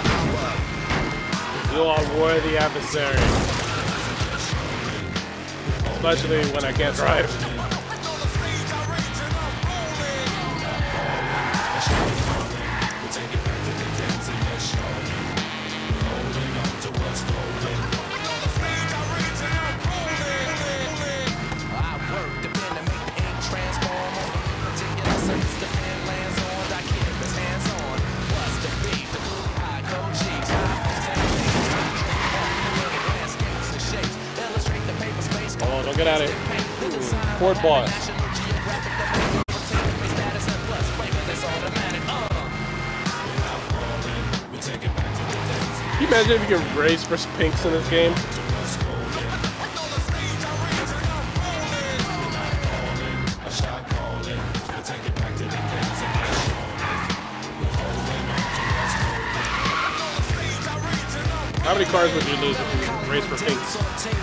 You are worthy adversary. Especially when I can't drive. Oh, don't get out of here. Port boss. Can you imagine if you can race for pinks in this game? How many cars would you lose if you race for pinks?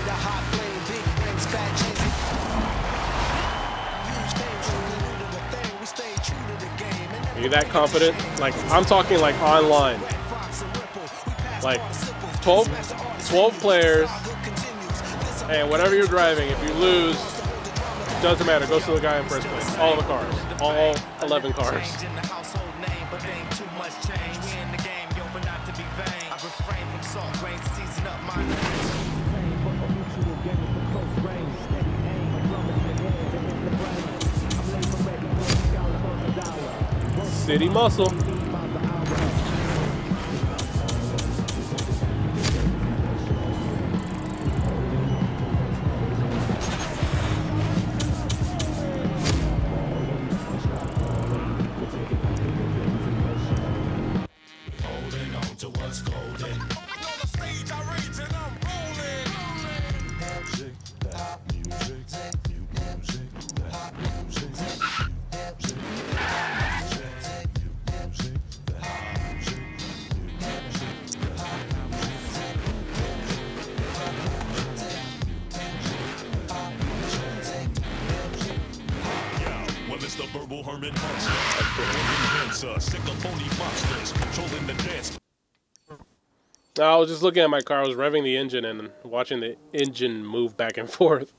Are you that confident? Like, I'm talking like online. Like, twelve, twelve players, and whatever you're driving, if you lose, doesn't matter, goes to the guy in first place. All the cars. All eleven cars. City muscle. I was just looking at my car, I was revving the engine and watching the engine move back and forth.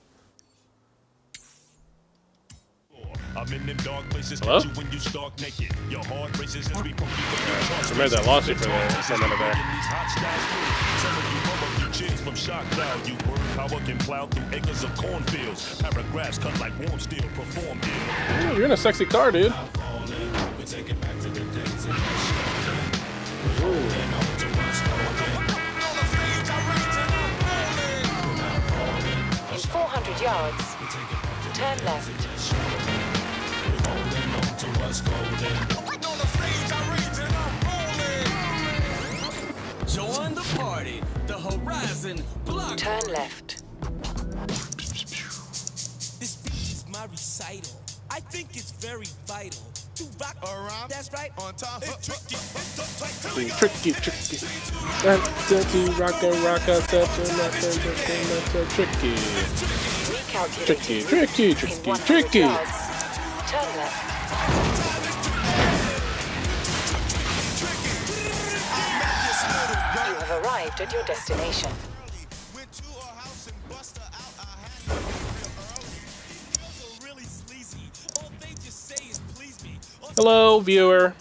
Hello? I made that lawsuit for that. Some of there. From shock value, word power can plow through acres of cornfields. Paragraphs cut like warm steel, perform ill. You're in a sexy car, dude. In four hundred yards, turn left. Join the party, the Horizon block. Turn left. This speech is my recital. I think it's very vital to rock around. That's right. On time. It's tricky. It's tricky, tricky. That's to rock and rock. That's tricky. Tricky, tricky, tricky, tricky. Turn left. You have arrived at your destination. Hello, viewer.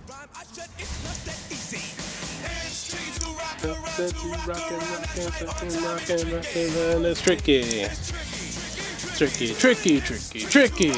And it's tricky. Tricky, tricky, tricky, tricky.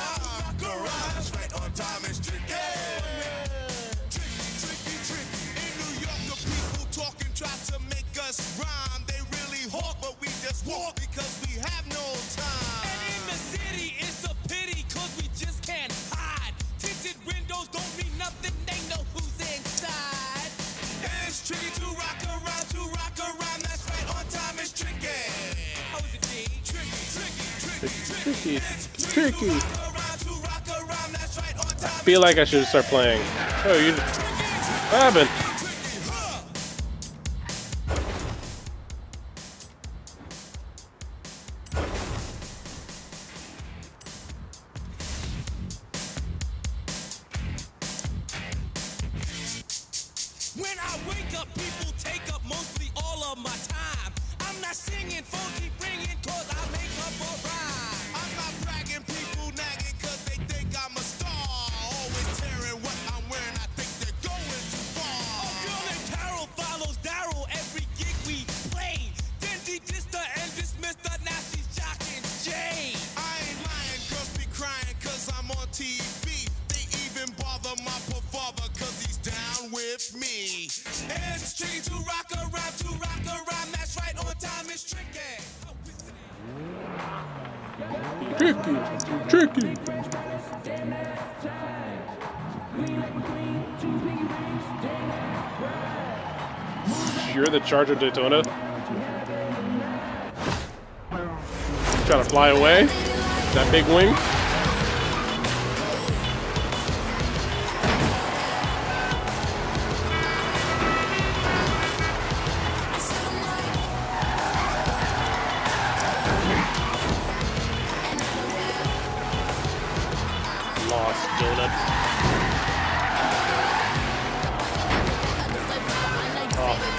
Tricky, tricky. I feel like I should start playing. Oh, you. What happened? people take up mostly all of my time. I'm not singing, phone keep ringing, cause I make up a rhyme. I'm not bragging, people nagging, cause they think I'm a star. Always tearing what I'm wearing, I think they're going too far. A girl named Carol follows Daryl every gig we play. Then she dissed her and dismissed her, now she's jocking Jay. I ain't lying, girls be crying, cause I'm on T V. They even bother my poor father, cause he's down with me. It's tricky to rock around, to rock around, that's right, on time is tricky. Tricky, tricky. You're the Charger Daytona. Trying to fly away. That big wing. Lost donuts. Oh.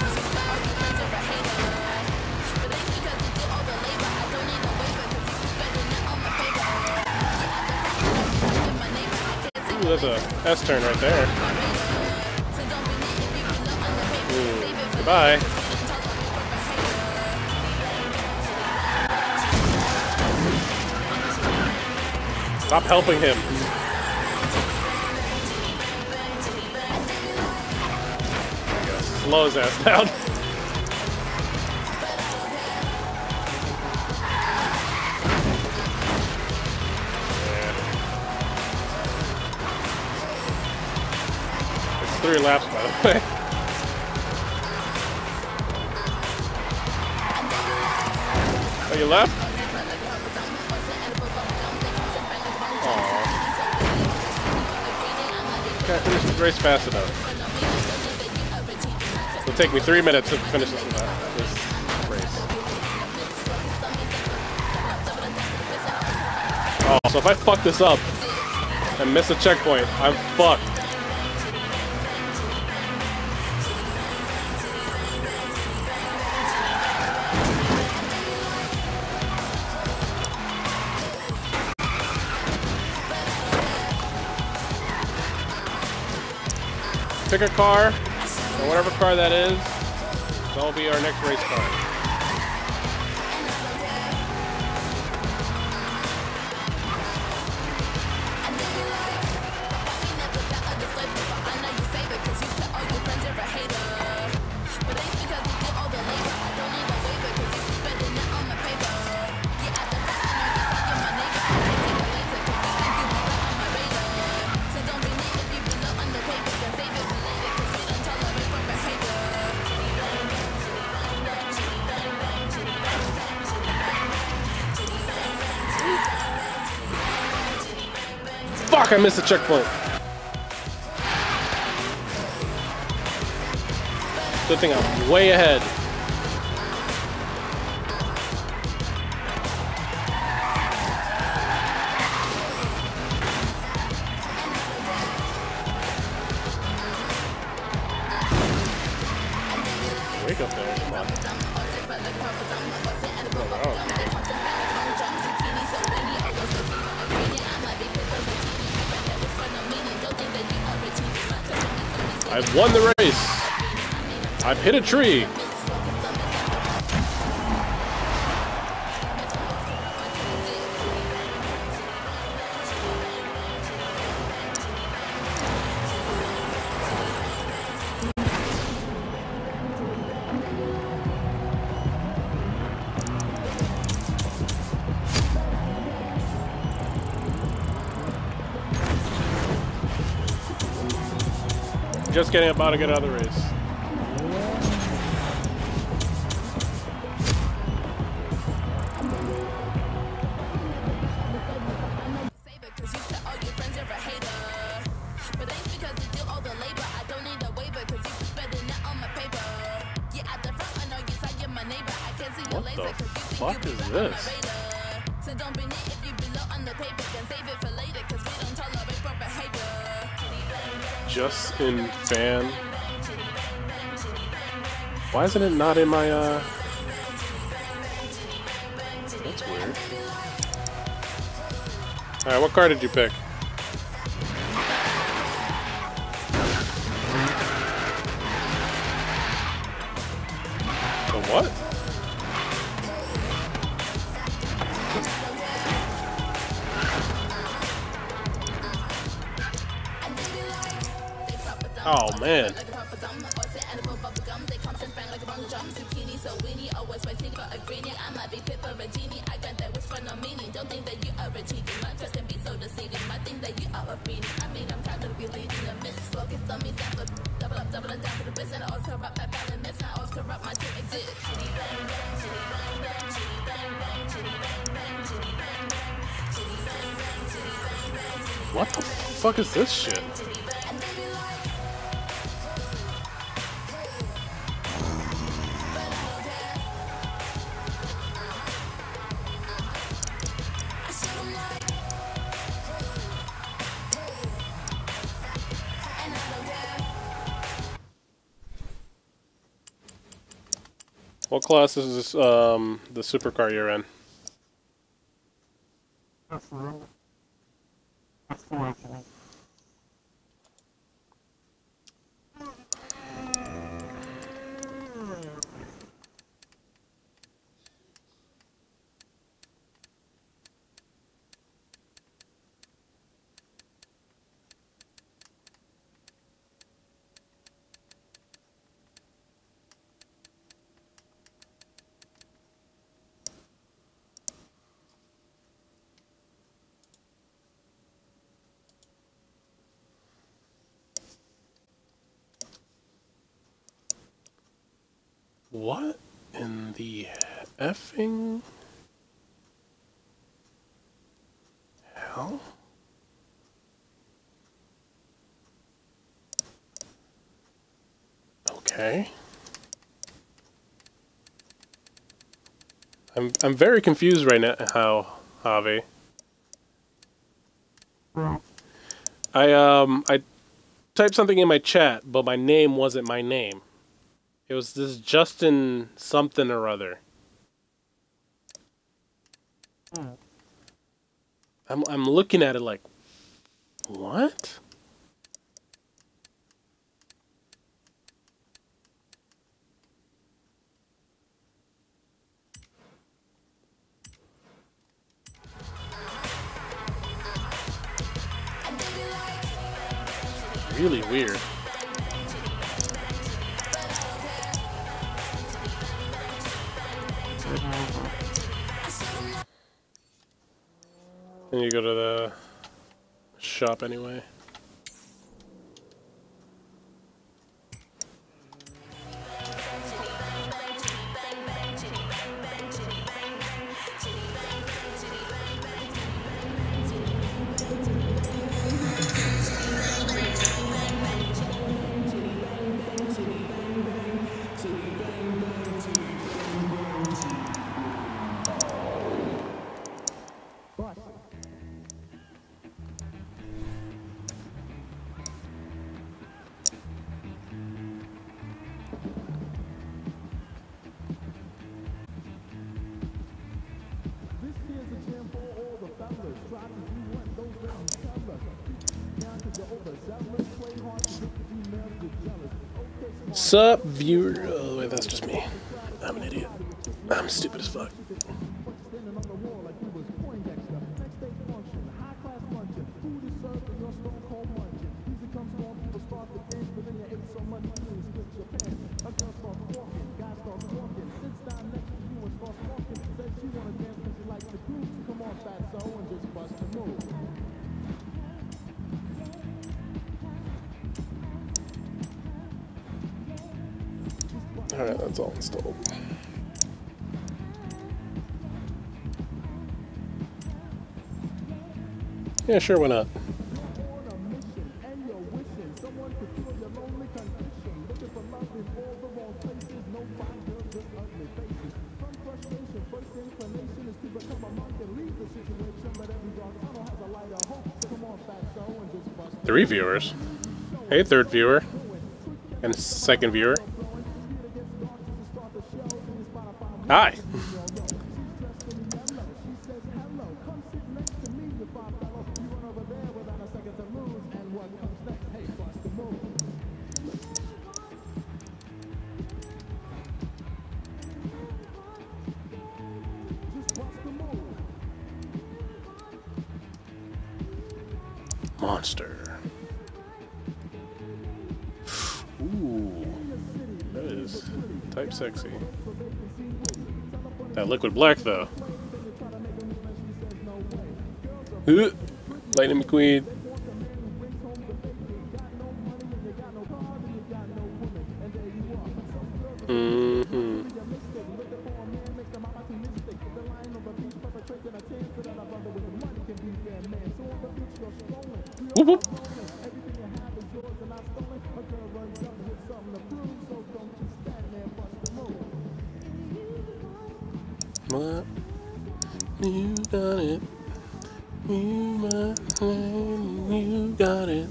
Ooh, there's a S turn right there. Ooh, goodbye. Stop helping him. Slow his ass down. Three laps, by the way. Oh, you left? Aww. Can't finish this race fast enough. It'll take me three minutes to finish this, uh, this race. Oh, so if I fuck this up and miss a checkpoint, I'm fucked. Pick a car, or whatever car that is, that'll be our next race car. Fuck, I missed the checkpoint. Good thing I'm way ahead. Wake up there, come on. Oh, wow. I've won the race. I've hit a tree. Just getting about to get out of the race. What the fuck is this? Just in fan. Why isn't it not in my, uh... That's weird. Alright, what car did you pick? The what? Oh, man. What the fuck is this shit? What class is this, um, the supercar you're in? That's four. That's four, actually. What in the effing hell? Okay. I'm I'm very confused right now, how Javi. I um I typed something in my chat, but my name wasn't my name. It was this Justin something or other. Mm. I'm I'm looking at it like, what? Really weird. And you go to the shop anyway. Sup, viewer? Oh, wait, that's just me. I'm an idiot. I'm stupid as fuck. Alright, that's all installed. Yeah, sure, why not? Three viewers. Hey, third viewer. And second viewer. Hi. Monster. Ooh, that is type sexy. That liquid black though. Ooh, Lightning McQueen. Mm-hmm. Whoop whoop. What? You got it. You my man, you got it.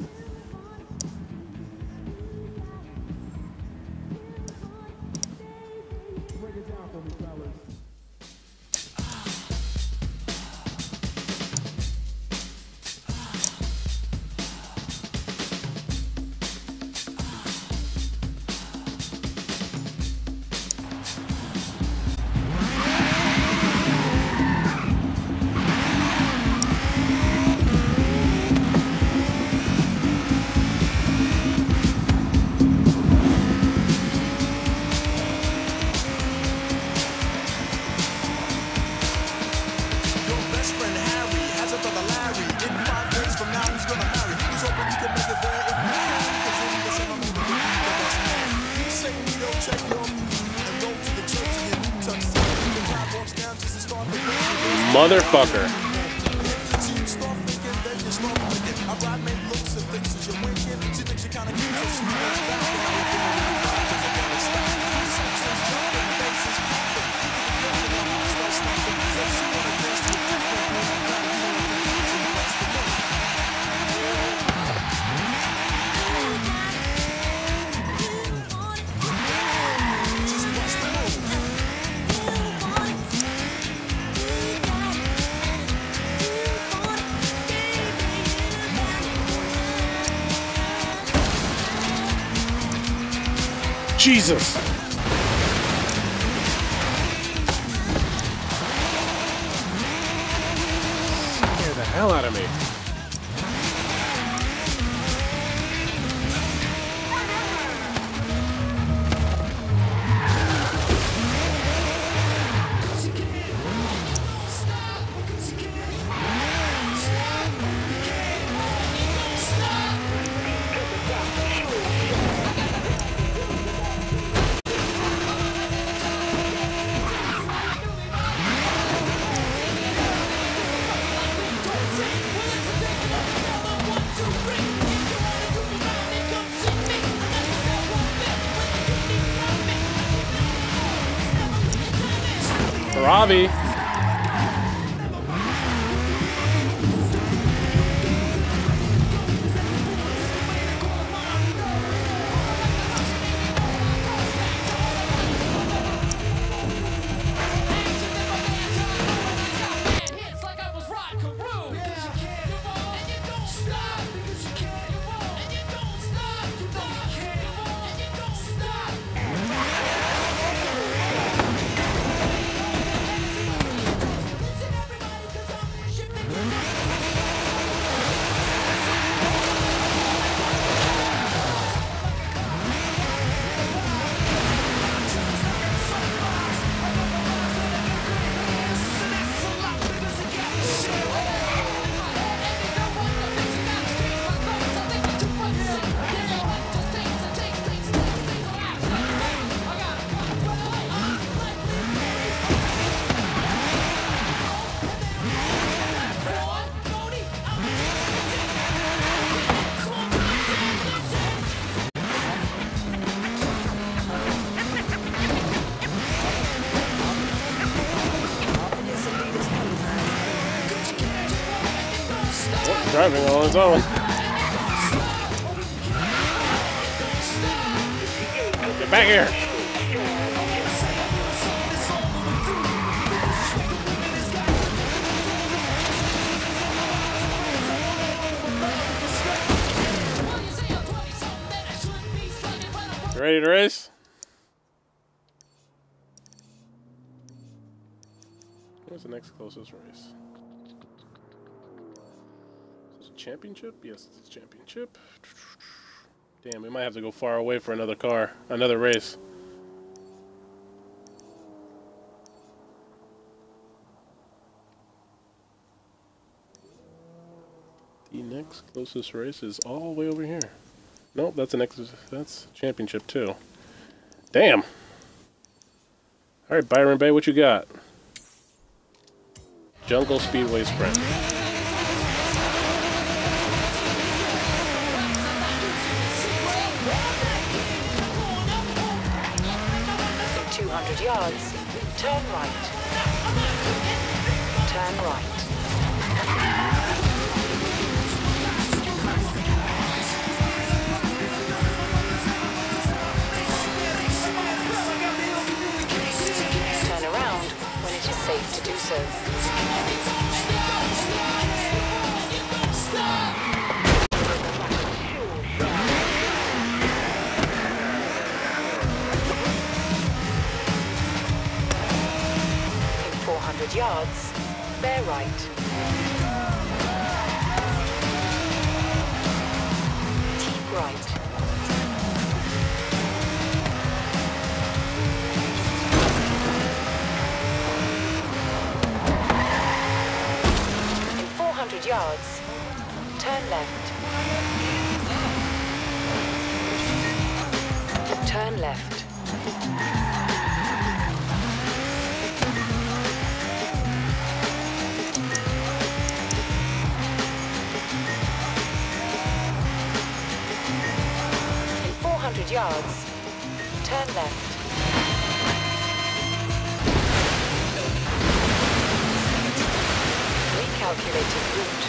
Motherfucker. Jesus! Scare the hell out of me. Robbie. Driving on its own. Get back here. You ready to race? Where's the next closest race? Is this a championship? Yes, it's a championship. Damn, we might have to go far away for another car, another race. The next closest race is all the way over here. Nope, that's an ex that's championship too. Damn. All right, Byron Bay, what you got? Jungle Speedway Sprint. two hundred yards, turn right. Turn right. Turn around when it is safe to do so. four hundred yards, bear right. Keep right. In four hundred yards, turn left. Turn left. Yards, turn left. Recalculating route.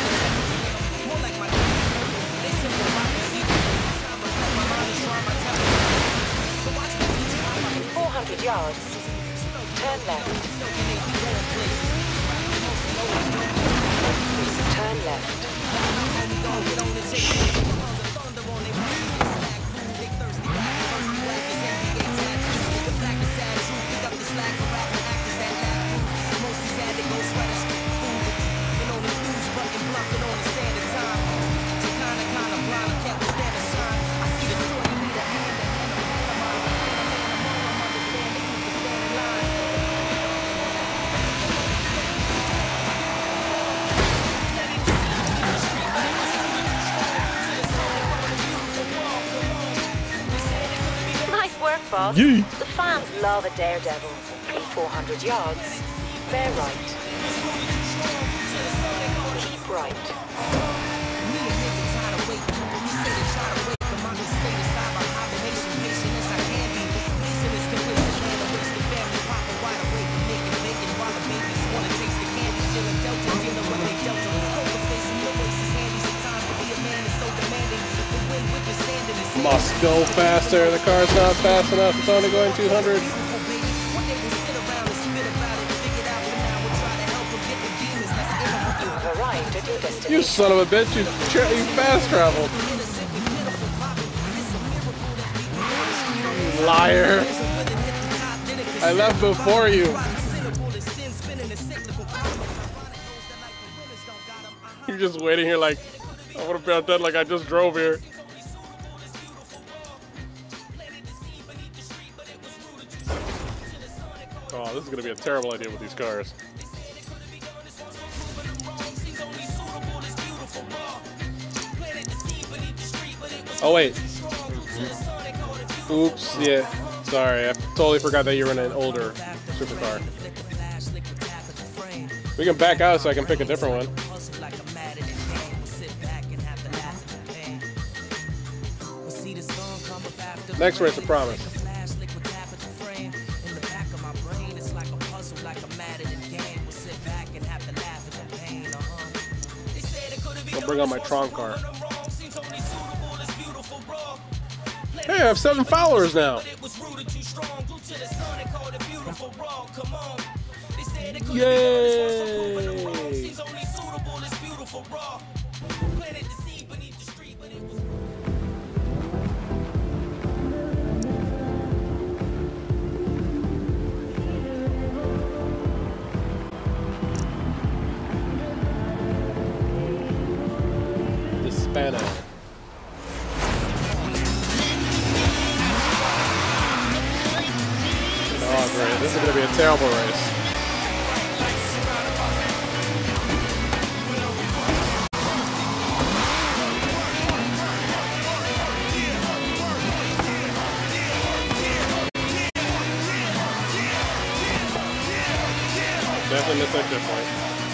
four hundred yards, turn left. Turn left. Boss. Yee. The fans love a daredevil. In four hundred yards, bear right. Keep right. Must go faster. The car's not fast enough. It's only going two hundred. You son of a bitch! You, tra you fast traveled. You liar! I left before you. You're just waiting here like I would have been done. Like I just drove here. Oh, this is going to be a terrible idea with these cars. Oh, wait. Oops, yeah. Sorry, I totally forgot that you were in an older supercar. We can back out so I can pick a different one. Next race, I promise. I'll bring out my Tron car. Hey, I have seven followers now. Yay! spanner. Oh great, this is gonna be a terrible race. Definitely missed that good point.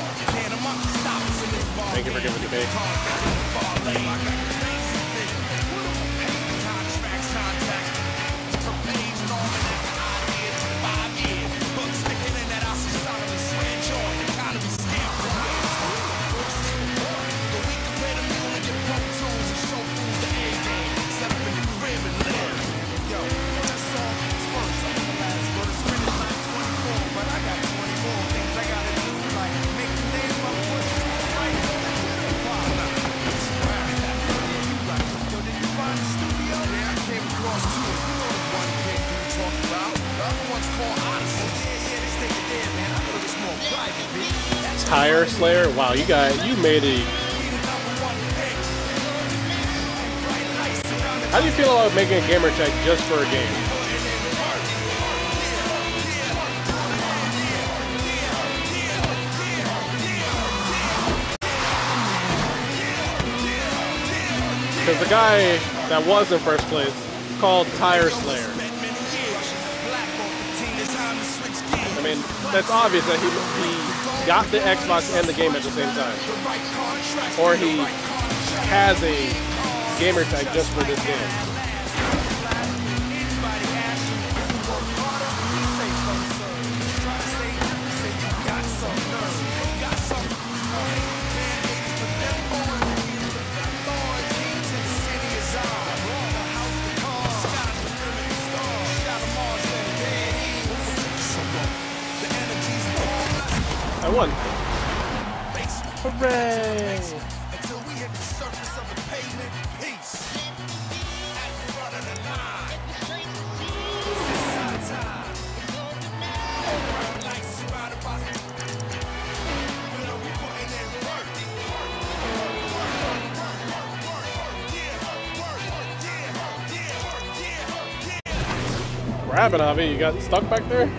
Thank you for giving it to me. Tire Slayer? Wow, you got you made it. How do you feel about making a gamer tag just for a game? Because the guy that was in first place is called Tire Slayer. I mean, that's obvious that he, he got the Xbox and the game at the same time. Or he has a gamer tag just for this game. I won. Hooray! Until we hit the surface of the pavement, peace. At the front of the line. This is our time. Like surrounded by you know we putting in work. What happened, Javi? You got stuck back there?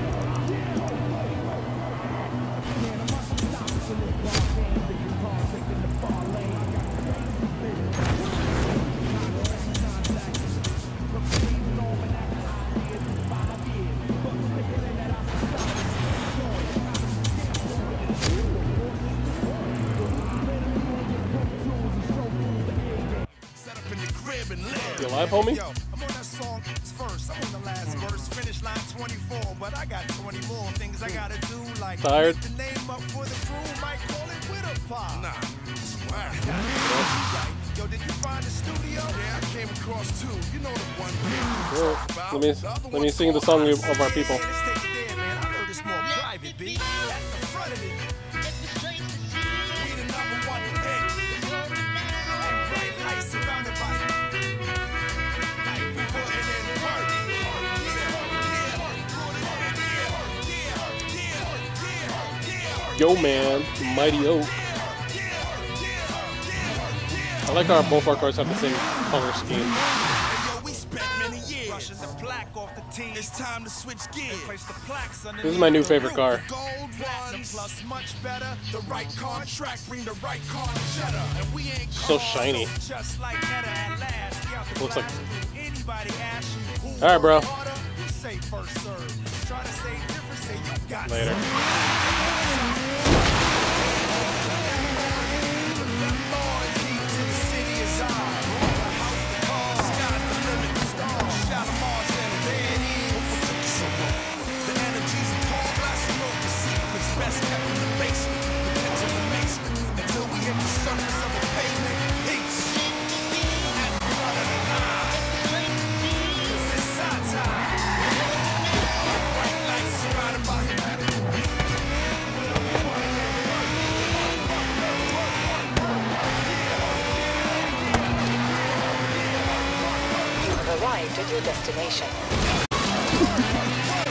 You alive, homie? Yo, I'm on that song first. I'm on the last verse. Finish line twenty-four, but I got twenty more things I gotta do. Like tired. The name up for the crew, might call it with a pop. Nah, swear. Yo, did you find the studio? Yeah, I came across two. You know the one. Well, let me let me sing the song of our people. Let's take it there, man. I heard it's more private, B. At the front of it. We the number one hit. And bright lights surrounded by. Yo, man, Mighty Oak. I like how both our cars have the same color scheme. It's time to switch gears. This is my new favorite car. So shiny. Looks like. All right, bro. Later. Arrived at your destination.